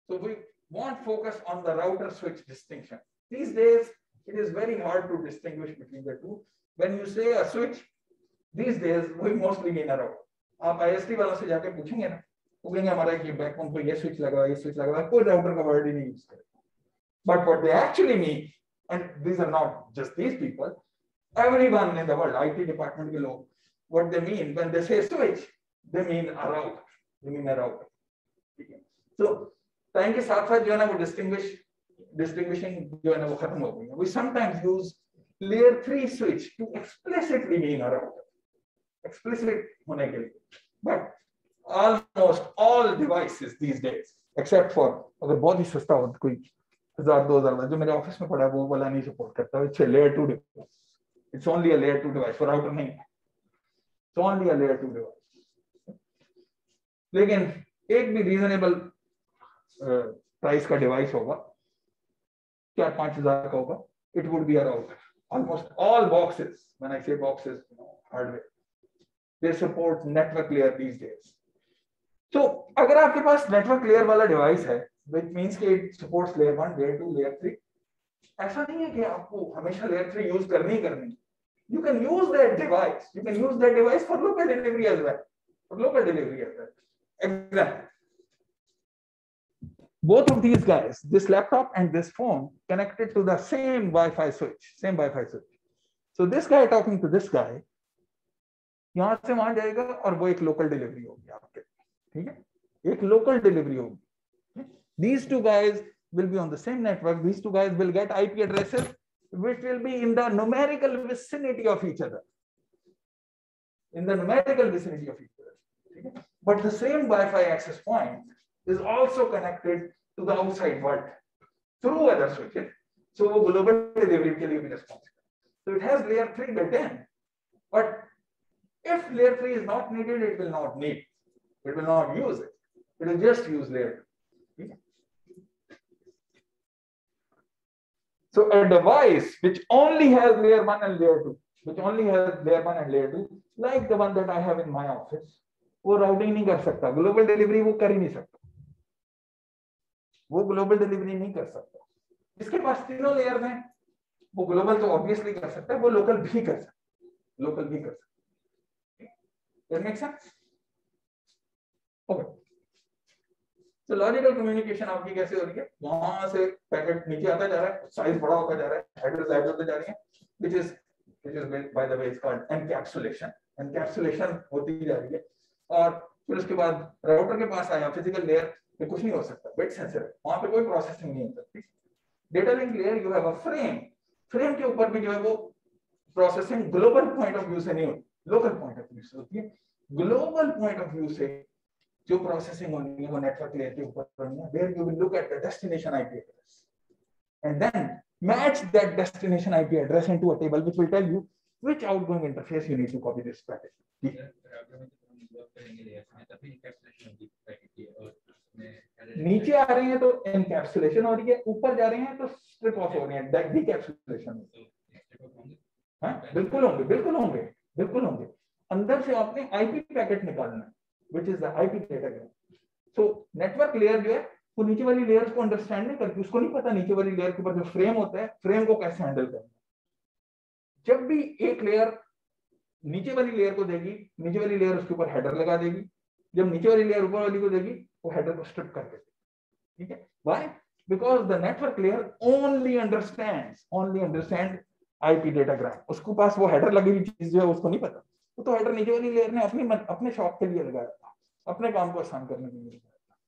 So we won't focus on the router switch distinction. These days, it is very hard to distinguish between the two. When you say a switch, these days we mostly mean a router. आप ISP वालों से जाके पूछेंगे ना, वो कहेंगे हमारा ये बैकबोन को ये स्विच लगा, ये स्विच लगा, कोई राउटर का वर्ड ही नहीं यूज करे. But what they actually mean, and these are not just these people, everyone in the world, IT department के लोग, what they mean when they say switch, they mean a router. They mean a router. So time के साथ साथ जो है ना वो distinguishing जो है ना वो खत्म हो गई है. We sometimes use layer 3 switch to explicitly mean a router, explicit होने के लिए. But almost all devices these days, except for अगर बहुत ही सस्ता हो कोई 1000-2000 जो मेरे ऑफिस में पड़ा है वो वाला नहीं सपोर्ट करता. It's a layer 2 device. It's only a layer 2 device. For router नहीं है. It's only a layer 2 device. लेकिन एक भी reasonable प्राइस का डिवाइस होगा, 4-5 हजार का होगा, it would be a router. Almost all boxes, when I say boxes, hardware, they support network layer these days. So अगर आपके पास network layer वाला डिवाइस है, which means कि it supports layer 1, layer 2, layer 3, ऐसा नहीं है कि आपको हमेशा layer 3 यूज करनी करनी. You can use that device. You can use that device for local delivery as well. For local delivery as well. Example. Both of these guys, this laptop and this phone, connected to the same Wi-Fi switch, same Wi-Fi switch. So this guy talking to this guy, यहाँ से वहां जाएगा और वो एक local delivery होगी आपके, ठीक है? एक local delivery होगी. These two guys will be on the same network. These two guys will get IP addresses which will be in the numerical vicinity of each other. In the numerical vicinity of each other. But the same Wi-Fi access point is also connected to the outside world through other switches. So global delivery के लिए भी responsible. So it has layer 3 built in. But if layer 3 is not needed, it will not need. It will not use it. It will just use layer 2. So a device which only has layer 1 and layer 2, like the one that I have in my office, वो routing नहीं कर सकता, global delivery वो कर ही नहीं सकता, वो global delivery नहीं कर सकता. जिसके पास तीनों layers हैं, वो global तो obviously कर सकता है, वो local भी कर सकता. That makes sense? Okay. So logical communication आपकी कैसे हो रही है? वहां से पैकेट नीचे आता जा रहा है, साइज बड़ा होता जा रहा है, एड्रेस ऐड होते जा रही है, which is by the way it's called encapsulation. Encapsulation होती जा रही है. और फिर उसके बाद राउटर के पास आया, फिजिकल लेयर पे कुछ नहीं हो सकता, बिट सेंसर, वहां पे कोई प्रोसेसिंग नहीं हो सकती. Data link layer you have a frame के ऊपर भी जो है वो processing global point of view से नहीं होती, लोकल पॉइंट ऑफ व्यू से होती है. ग्लोबल पॉइंट ऑफ व्यू से जो प्रोसेसिंग होनी है वो नेटवर्क लेयर के ऊपर होनी है. There you will look at the destination IP address and then match that destination IP address into a table which will tell you which outgoing interface you need to copy this packet. नीचे आ रही है तो encapsulation हो रही है, ऊपर जा रहे हैं तो स्ट्रिप ऑफ हो रही है, डीकैप्सुलेशन. हाँ बिल्कुल होंगे. अंदर से आपने आईपी पैकेट निकालना है which is the IP datagram. So network layer जो है वो नीचे वाली लेयर्स को अंडरस्टैंड नहीं करती, उसको नहीं पता नीचे वाली लेयर के ऊपर जो फ्रेम होता है, फ्रेम को कैसे हैंडल करना. जब भी एक लेयर नीचे वाली लेयर को देगी, नीचे वाली लेयर उसके ऊपर हेडर लगा देगी. जब नीचे वाली लेयर ऊपर वाली को देगी, वो हेडर को स्ट्रिप कर देगी. ठीक है? Why? Because the network layer only understand IP datagram. उसके पास वो हेडर लगी हुई चीज जो है उसको नहीं पता. वो तो हेडर नीचे वाली लेयर ने अपने शॉप के लिए लगाया था, अपने काम को आसान करने के लिए.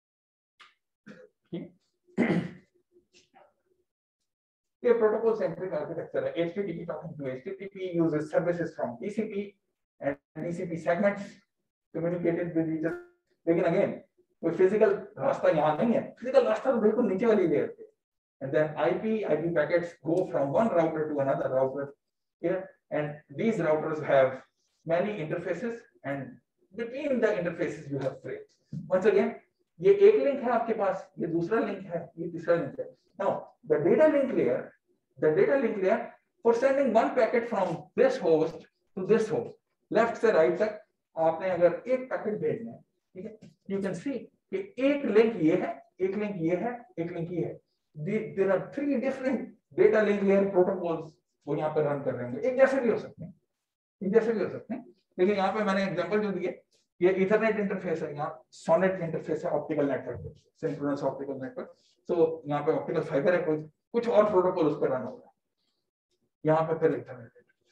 ये प्रोटोकॉल सेंट्रिक आर्किटेक्चर है. HTTP talking to HTTP uses services from TCP and TCP segments communicated with each other. लेकिन अगेन कोई फिजिकल रास्ता यहाँ नहीं है, फिजिकल रास्ता तो बिल्कुल नीचे वाली लेयर पे. And then IP packets go from one router to another router here, and these routers have many interfaces, and between the interfaces you have frames. Once again, ये एक लिंक है आपके पास, ये दूसरा लिंक है, ये तीसरा लिंक है. Now the data link layer for sending one packet from this host to this host, left से right तक आपने अगर एक पैकेट भेजना है, ठीक है, you can see कि एक लिंक ये है एक लिंक ये है, एक लिंक ये है, there are 3 different data link layer protocols वो यहाँ पे रन कर रहे होंगे। एक जैसे भी हो सकते हैं, एक जैसे भी हो सकते हैं, लेकिन यहाँ पे मैंने एग्जांपल जो दिए, ये इथरनेट इंटरफेस है, यहाँ सोनेट इंटरफेस है optical network, synchronous optical network. तो यहाँ पे ऑप्टिकल फाइबर है, कोई कुछ और प्रोटोकॉल उस पर रन हो रहा है, यहाँ पे फिर इथरनेट।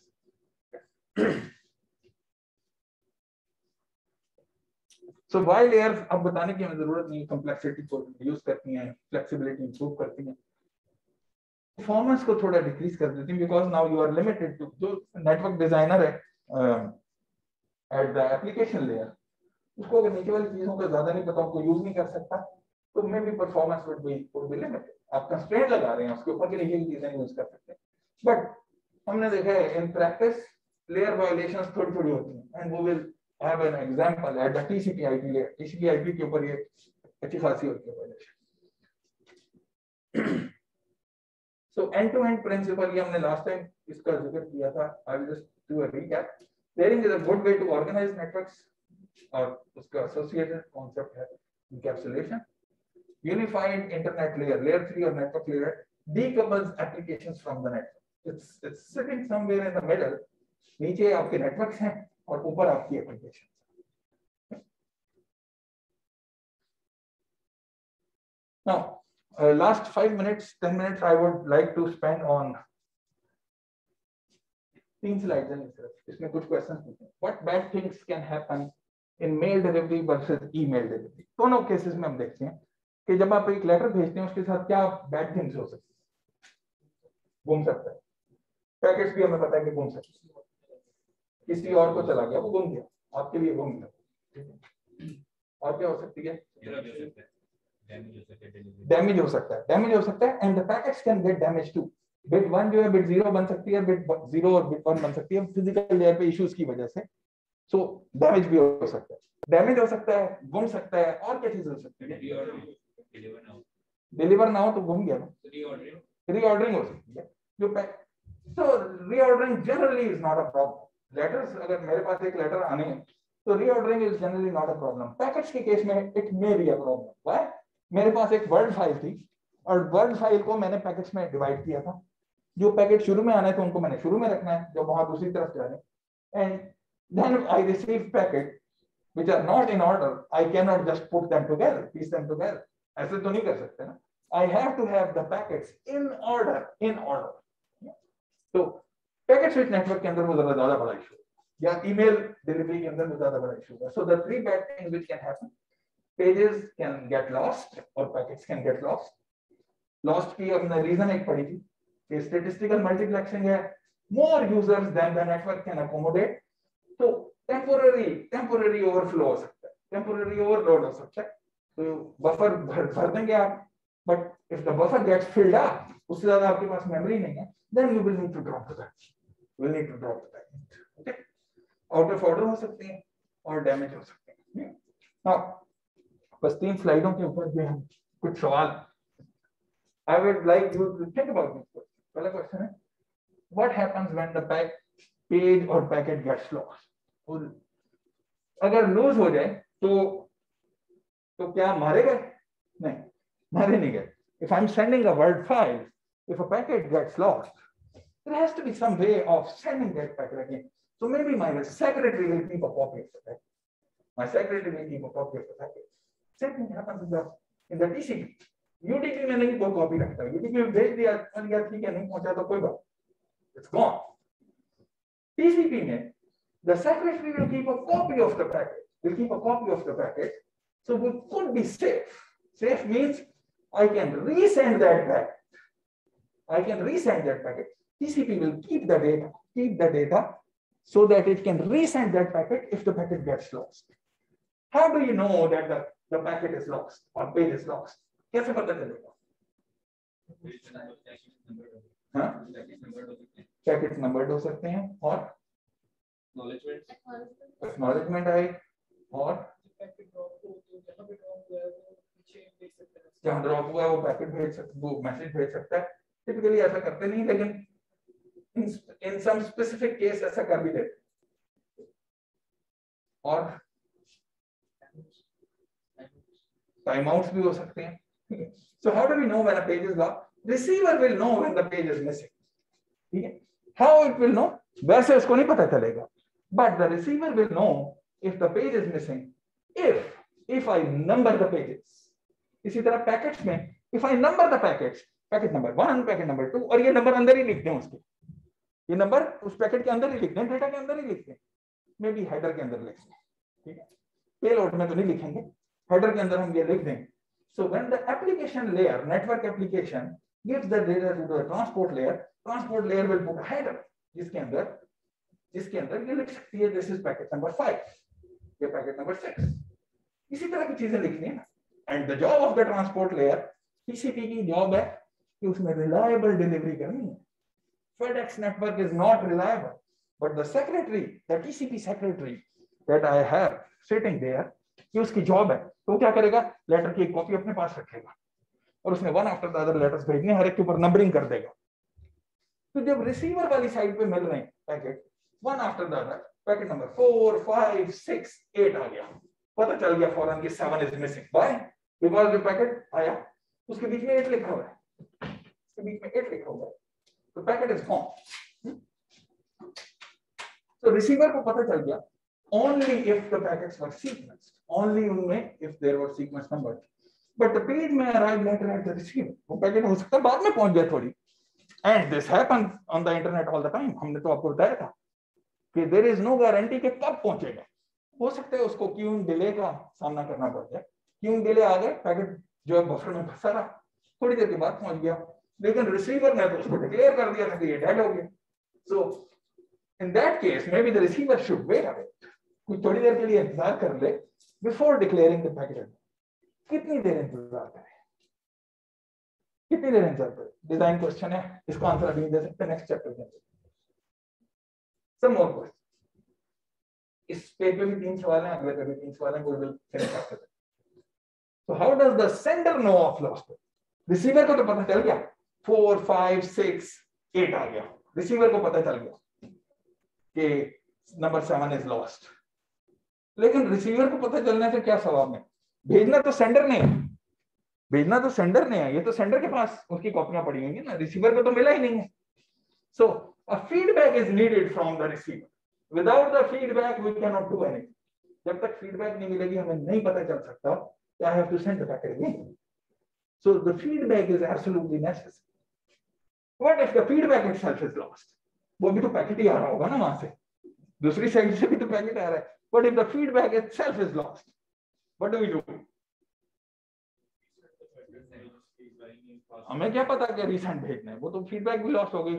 सो वाई लेयर्स अब बताने की हमें जरूरत नहीं, कॉम्प्लेक्सिटी को रिड्यूस करती हैं, फ्लेक्सिबिलिटी इंप्रूव करती हैं, परफॉर्मेंस को थोड़ा डिक्रीज कर देती हैं, because now you are limited to, जो नेटवर्क डिजाइनर है एट द एप्लीकेशन लेयर, उसको अगर नीचे वाली चीजों का ज्यादा नहीं पता, उनको यूज नहीं कर सकता, तो maybe performance would be limited. आप कंस्ट्रेंट लगा रहे हैं, उसके ऊपर की नीचे की चीजें यूज कर सकते हैं, बट हमने देखा है इन प्रैक्टिस लेयर वायलेशंस थोड़ी थोड़ी होती हैं, and we will have an example at the TCP/IP लेयर। TCP/IP के ऊपर ये अच्छी खासी होती है वायलेशन। So end-to-end principle ये हमने लास्ट टाइम इसका जिक्र किया था, I will just do a recap. Layering is a good way to organize networks, और उसका associated concept है encapsulation. Unified internet layer, layer 3 और network layer decouples applications from the network. It's sitting somewhere in the middle. नीचे आपके networks हैं और ऊपर आपकी applications. Now, last 5 minutes, 10 minutes, I would like to spend on 3 slides and इसमें कुछ questions पूछे. What bad things can happen in mail delivery versus email delivery? दोनों cases में हम देखते हैं कि जब आप एक लेटर भेजते हैं उसके साथ क्या bad things हो सकते हैं, घूम सकता है, पैकेट्स भी हमें पता है कि घूम सकते हैं, किसी और को चला गया, वो घूम गया, आपके लिए घूम गया, और क्या हो सकती है, डैमेज हो सकता है, and the packets can get damage too. Bit 1 जो है बिट 0 बन सकती है, बिट 0 और बिट 1 बन सकती है फिजिकल लेयर पे इश्यूज की वजह से। सो डैमेज भी हो सकता है, घूम सकता है, और क्या चीज हो सकती है, डिलीवर ना हो तो घूम गया ना, रीऑर्डरिंग हो सकती है, जो तो reordering generally is not a problem. Letters, अगर मेरे पास एक लेटर आने हैं तो reordering is generally not a problem. Packets के केस में it may be a problem. Why? मेरे पास एक वर्ड फाइल थी और वर्ड फाइल को मैंने पैकेट्स में डिवाइड किया था, जो पैकेट शुरू में आने थे उनको मैंने शुरू में रखना है, जो वहां दूसरी तरफ जा रहे हैं, and then I receive packet which are not in order. I cannot just put them together, piece them together. ऐसे तो नहीं कर सकते ना, I have to have the packets in order. तो पैकेट स्विच नेटवर्क के अंदर वो ज्यादा बड़ा इशू, या ईमेल डिलीवरी के अंदर वो ज्यादा बड़ा इशू है। So the 3 bad things which can happen: pages can get lost और packets can get lost. Lost की हमने रीजन एक पढ़ी थी कि स्टैटिस्टिकल मल्टीप्लेक्सिंग है, more users than the network can accommodate. तो टेम्पोररी ओवरफ्लो हो सकता है, टेम्पोररी ओवरलोड हो सकता है, तो बफर भर देंगे आप, but if the buffer gets filled up, उससे ज्यादा आपके पास मेमोरी नहीं है, then you will need to drop the packet. Okay, out of order हो सकते हैं और डैमेज हो सकते हैं। नाउ बस 3 स्लाइडों के ऊपर भी हम कुछ सवाल, I would like you to think about this. पहला क्वेश्चन है, what happens when the page और पैकेट गेट्स लॉस्ट? अगर लूज हो जाए तो क्या मारे गए? नहीं, मारे नहीं गए। If I'm sending a word file, if a packet gets lost, there has to be some way of sending that packet again. So maybe my secretary will keep a copy of the packet. My secretary will keep a copy of the packet. Same thing happens in the TCP. UDP में नहीं कोई copy रखता है, UDP में भेज दिया, ठीक है, नहीं पहुंचा तो कोई बात, it's gone. TCP में the secretary will keep a copy of the packet, so we could be safe. Safe means I can resend that packet. TCP will keep the data so that it can resend that packet if the packet gets lost. How do you know that the packet is lost or page is lost? कैसे पता चलेगा? Packet number हो सकते हैं, और acknowledgement आए, और जहां ड्रॉप हुआ है वो पैकेट भेज सकता, वो मैसेज भेज सकता है। टिपिकली ऐसा करते नहीं, लेकिन इन सम स्पेसिफिक केस ऐसा कर भी देते। और टाइम आउट्स भी हो सकते हैं, So how do we know when a page is lost? Receiver will know when the page is missing. ठीक है? How it will know? वैसे उसको नहीं पता चलेगा. But the receiver will know if the page is missing if I number the pages. इसी तरह packets में if I number the packets, packet number 1, packet number 2, और ये नंबर अंदर ही लिख दें उसके. ये नंबर उस पैकेट के अंदर ही लिख दें, डेटा के अंदर ही लिख दें. मे बी हेडर के अंदर लिख दें. ठीक है? पेलोड में तो नहीं लिखेंगे, हेडर के अंदर हम ये लिख देंगे. So when the application layer, network application, gives the data to the transport layer will put a header जिसके अंदर ये लिख सकती है this is packet number 5, ये packet number 6. इसी तरह की चीजें लिखनी है ना. And the job of the transport layer, TCP की job है कि उसमें reliable delivery करनी है. FedEx network is not reliable, but the secretary, the TCP secretary that I have sitting there, कि उसकी जॉब है, तो क्या करेगा? लेटर की एक कॉपी अपने पास रखेगा और उसने one after the other letters भेजने, हर एक के ऊपर नंबरिंग कर देगा. तो जब रिसीवर वाली साइड पे मिल रहे हैं packet one after the other, packet number 4, 5, 6, 8 आ गया, पता चल गया फौरन कि 7 इज मिसिंग. व्हाई? बिकॉज़ जो पैकेट आया उसके बीच में 8 लिखा हुआ है, उसके बीच में 8 लिखा हुआ है, तो पैकेट इज गॉन. तो रिसीवर को पता चल गया only if the packets were sequenced, only if there were sequence numbers. But the page may arrive later at the receiver. वो पैकेट हो सकता है बाद में पहुंच गया थोड़ी. And this happens on the internet all the time. हमने तो आपको बताया था कि there is no guarantee कि कब पहुंचेगा. हो सकता है उसको क्यूइंग डिले का सामना करना पड़ जाए. क्यूइंग डिले आ गए, पैकेट जो है बफर में फंसा रहा, थोड़ी देर के बाद पहुंच गया, लेकिन रिसीवर ने तो उसको डिक्लेयर कर दिया था कि ये डेड हो गया. So in that case, maybe the receiver should wait a bit. कुछ थोड़ी देर के लिए इंतजार कर ले बिफोर डिक्लेयरिंग द पैकेट. कितनी देर इंतजार करें? कितनी देर इंतजार करें? डिजाइन क्वेश्चन है, इसका आंसर अभी दे सकते हैं, नेक्स्ट चैप्टर में. सम मोर क्वेश्चन. इस पेज पे भी 3 सवाल हैं, अगले पे भी 3 सवाल हैं, we will finish after that. So how does the sender know of lost? Receiver को तो पता चल गया 4, 5, 6, 8 आ गया, रिसीवर को पता चल गया कि नंबर 7 इज लॉस्ट. लेकिन रिसीवर को पता चलने से क्या सवाब है? भेजना तो सेंडर ने है, भेजना तो सेंडर ने है, ये तो सेंडर के पास उसकी कॉपियां पड़ी हुई है ना, रिसीवर को तो मिला ही नहीं है. So a feedback is needed from the receiver. Without the feedback we can not do anything. जब तक फीडबैक नहीं मिलेगी हमें नहीं पता चल सकता कि I have to send the packet again. So the feedback is absolutely necessary. What if the feedback itself is lost? वो भी तो पैकेट ही आ रहा होगा ना वहां से, दूसरी साइड से भी तो पैकेट आ रहा है. But if the feedback itself is lost, what do we do? हमें क्या पता कि रिसेंट भेजना है, वो तो फीडबैक भी लॉस्ट हो गई.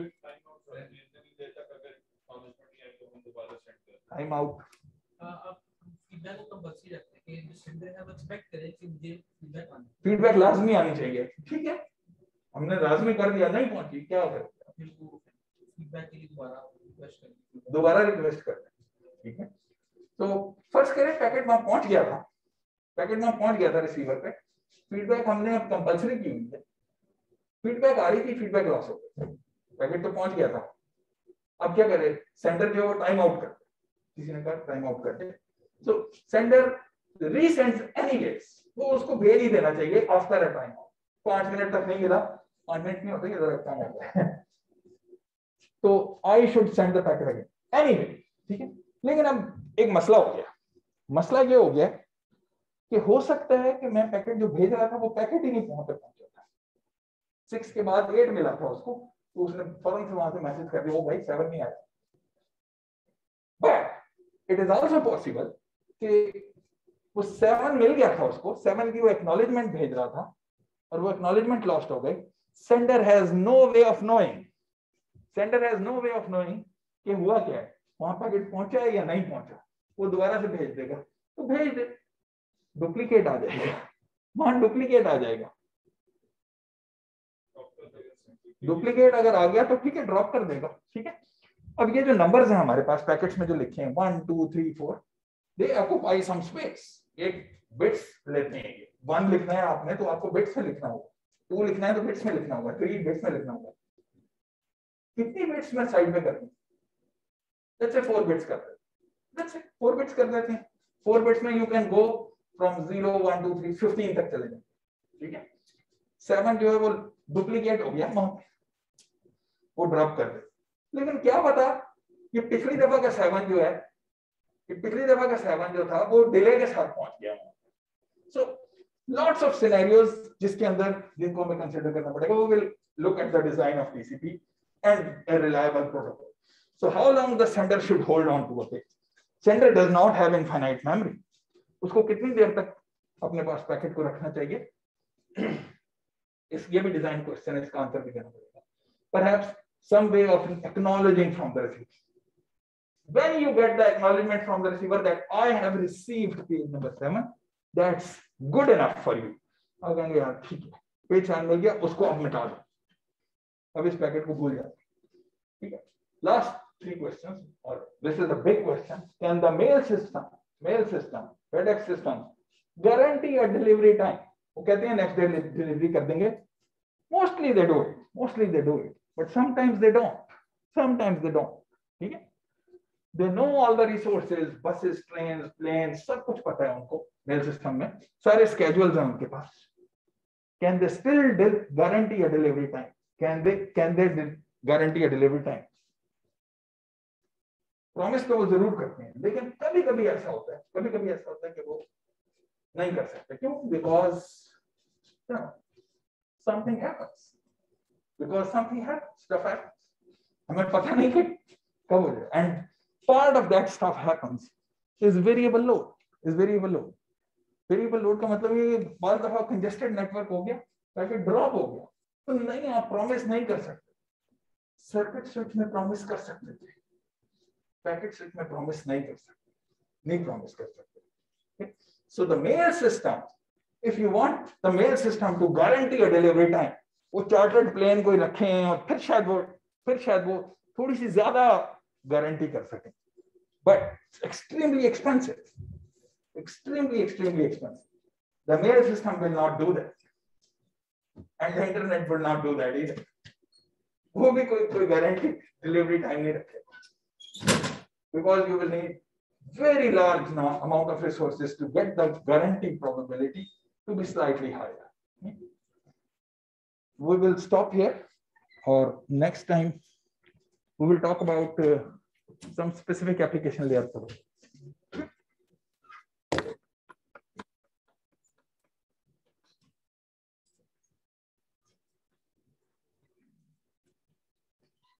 Time out. फीडबैक को कंपल्सरी रखते हैं कि सेंडर है एक्सपेक्ट करे कि मुझे फीडबैक आना, फीडबैक लाजमी आनी चाहिए. ठीक है, हमने लाजमी कर दिया, नहीं पहुंची, क्या करें? फीडबैक के लिए दोबारा रिक्वेस्ट करते हैं. ठीक है, तो फर्स्ट करें पैकेट वहां पहुंच गया था, पैकेट वहां पहुंच गया था रिसीवर पे, फीडबैक हमने अब कंपल्सरी की हुई है, फीडबैक आ रही थी, फीडबैक लॉस हो गया, पैकेट तो पहुंच गया था. अब क्या करे? सेंडर जो है टाइम आउट करते, किसी ने कहा टाइम आउट करते. सो सेंडर रीसेंड्स एनीवेज, वो उसको भेज ही देना चाहिए आफ्टर अ टाइम. 5 मिनट तक नहीं मिला, 5 मिनट नहीं होते, जरा टाइम होता है, तो I should send the packet again anyway. ठीक है, लेकिन अब एक मसला हो गया. मसला ये हो गया कि हो सकता है कि मैं पैकेट जो भेज रहा था वो पैकेट ही नहीं पहुंचा था. 6 के बाद 8 मिला था उसको, तो उसने फौरन से वहां से मैसेज कर दिया, वो भाई 7 नहीं आया. But it is also possible कि वो 7 मिल गया था उसको, 7 की वो एक्नॉलेजमेंट भेज रहा था और वो एक्नॉलेजमेंट लॉस्ट हो गई. Sender has no way of knowing, sender has no way of knowing कि हुआ क्या है, वहां पैकेट पहुंचा है या नहीं पहुंचा. वो दोबारा से भेज देगा, तो भेज दे, डुप्लीकेट आ जाएगा, वहां डुप्लीकेट आ जाएगा. डुप्लीकेट अगर आ गया तो ठीक है, ड्रॉप कर देगा. ठीक है, अब ये जो नंबर्स हैं हमारे पास पैकेट्स में जो लिखे हैं 1 2 3 4, दे ऑक्यूपाई सम स्पेस. एक बिट्स लेते हैं, 1 लिखना है आपने तो आपको बिट्स में लिखना होगा, 2 लिखना है तो बिट्स में लिखना होगा, 3 बिट्स में लिखना होगा. कितनी बिट्स में साइड में करनी? लेट्स से 4 बिट्स करते हैं, लेट्स से 4 बिट्स कर देते हैं. 4 बिट्स में यू कैन गो फ्रॉम 0 1 2 3 15 तक चले जाए. ठीक है, 7 जो है वो डुप्लीकेट हो गया, वो ड्रॉप कर दे। लेकिन क्या पता कि पिछली दफा का 7 जो है, पिछली दफा का 7 जो था वो डिले के साथ पहुंच गया। सो लॉट्स ऑफ सिनेरियोज जिसके अंदर जिनको हमें कंसीडर करना पड़ेगा। वो will look at the design of TCP and a reliable protocol. So how long the sender should hold on to a packet? Sender does not have infinite memory. उसको कितनी देर तक अपने पास पैकेट को रखना चाहिए? ये भी डिजाइन क्वेश्चन है, इसका आंसर भी देना पड़ेगा। Perhaps some way of acknowledging from the receiver. When you get the acknowledgement from the receiver that I have received page number 7, that's good enough for you. अब कहेंगे यार ठीक है, पेज 7 मिल गया, उसको अब मिटा दो, अब इस पैकेट को भूल जाओ। ठीक है, लास्ट 3 क्वेश्चंस, और this is the big question. Can the mail system FedEx system guarantee a delivery time? वो कहते हैं नेक्स्ट डे डिलीवरी कर देंगे। Mostly they do it, but sometimes they don't. ठीक है, they know all the resources, buses, trains, planes, सब कुछ पता है उनको, मेल सिस्टम में सारे schedules हैं उनके पास। Can they still guarantee a delivery time? Can they guarantee a delivery time? Promise तो वो जरूर करते हैं, लेकिन कभी कभी ऐसा होता है कि वो नहीं कर सकते। क्यों? Because something happens, stuff happens, हमें पता नहीं कि कब हो जाए। And part of that stuff happens is variable load. Variable load का मतलब ये बहुत दफा कंजेस्टेड नेटवर्क हो गया, पैकेट ड्रॉप हो गया, तो नहीं, आप प्रॉमिस नहीं कर सकते। सर्किट स्विच में प्रॉमिस कर सकते थे, पैकेट स्विच में प्रॉमिस नहीं कर सकते। So the mail system, if you want the mail system to guarantee a delivery time, वो चार्टर्ड प्लेन कोई रखें और फिर शायद वो थोड़ी सी ज्यादा गारंटी कर सके, but extremely expensive. The mail system will not do that, and the internet will not do that either. वो भी कोई guarantee delivery time नहीं रखेगा, because you will need very large amount of resources to get the guarantee probability to be slightly higher. We will stop here, or next time we will talk about some specific application layer.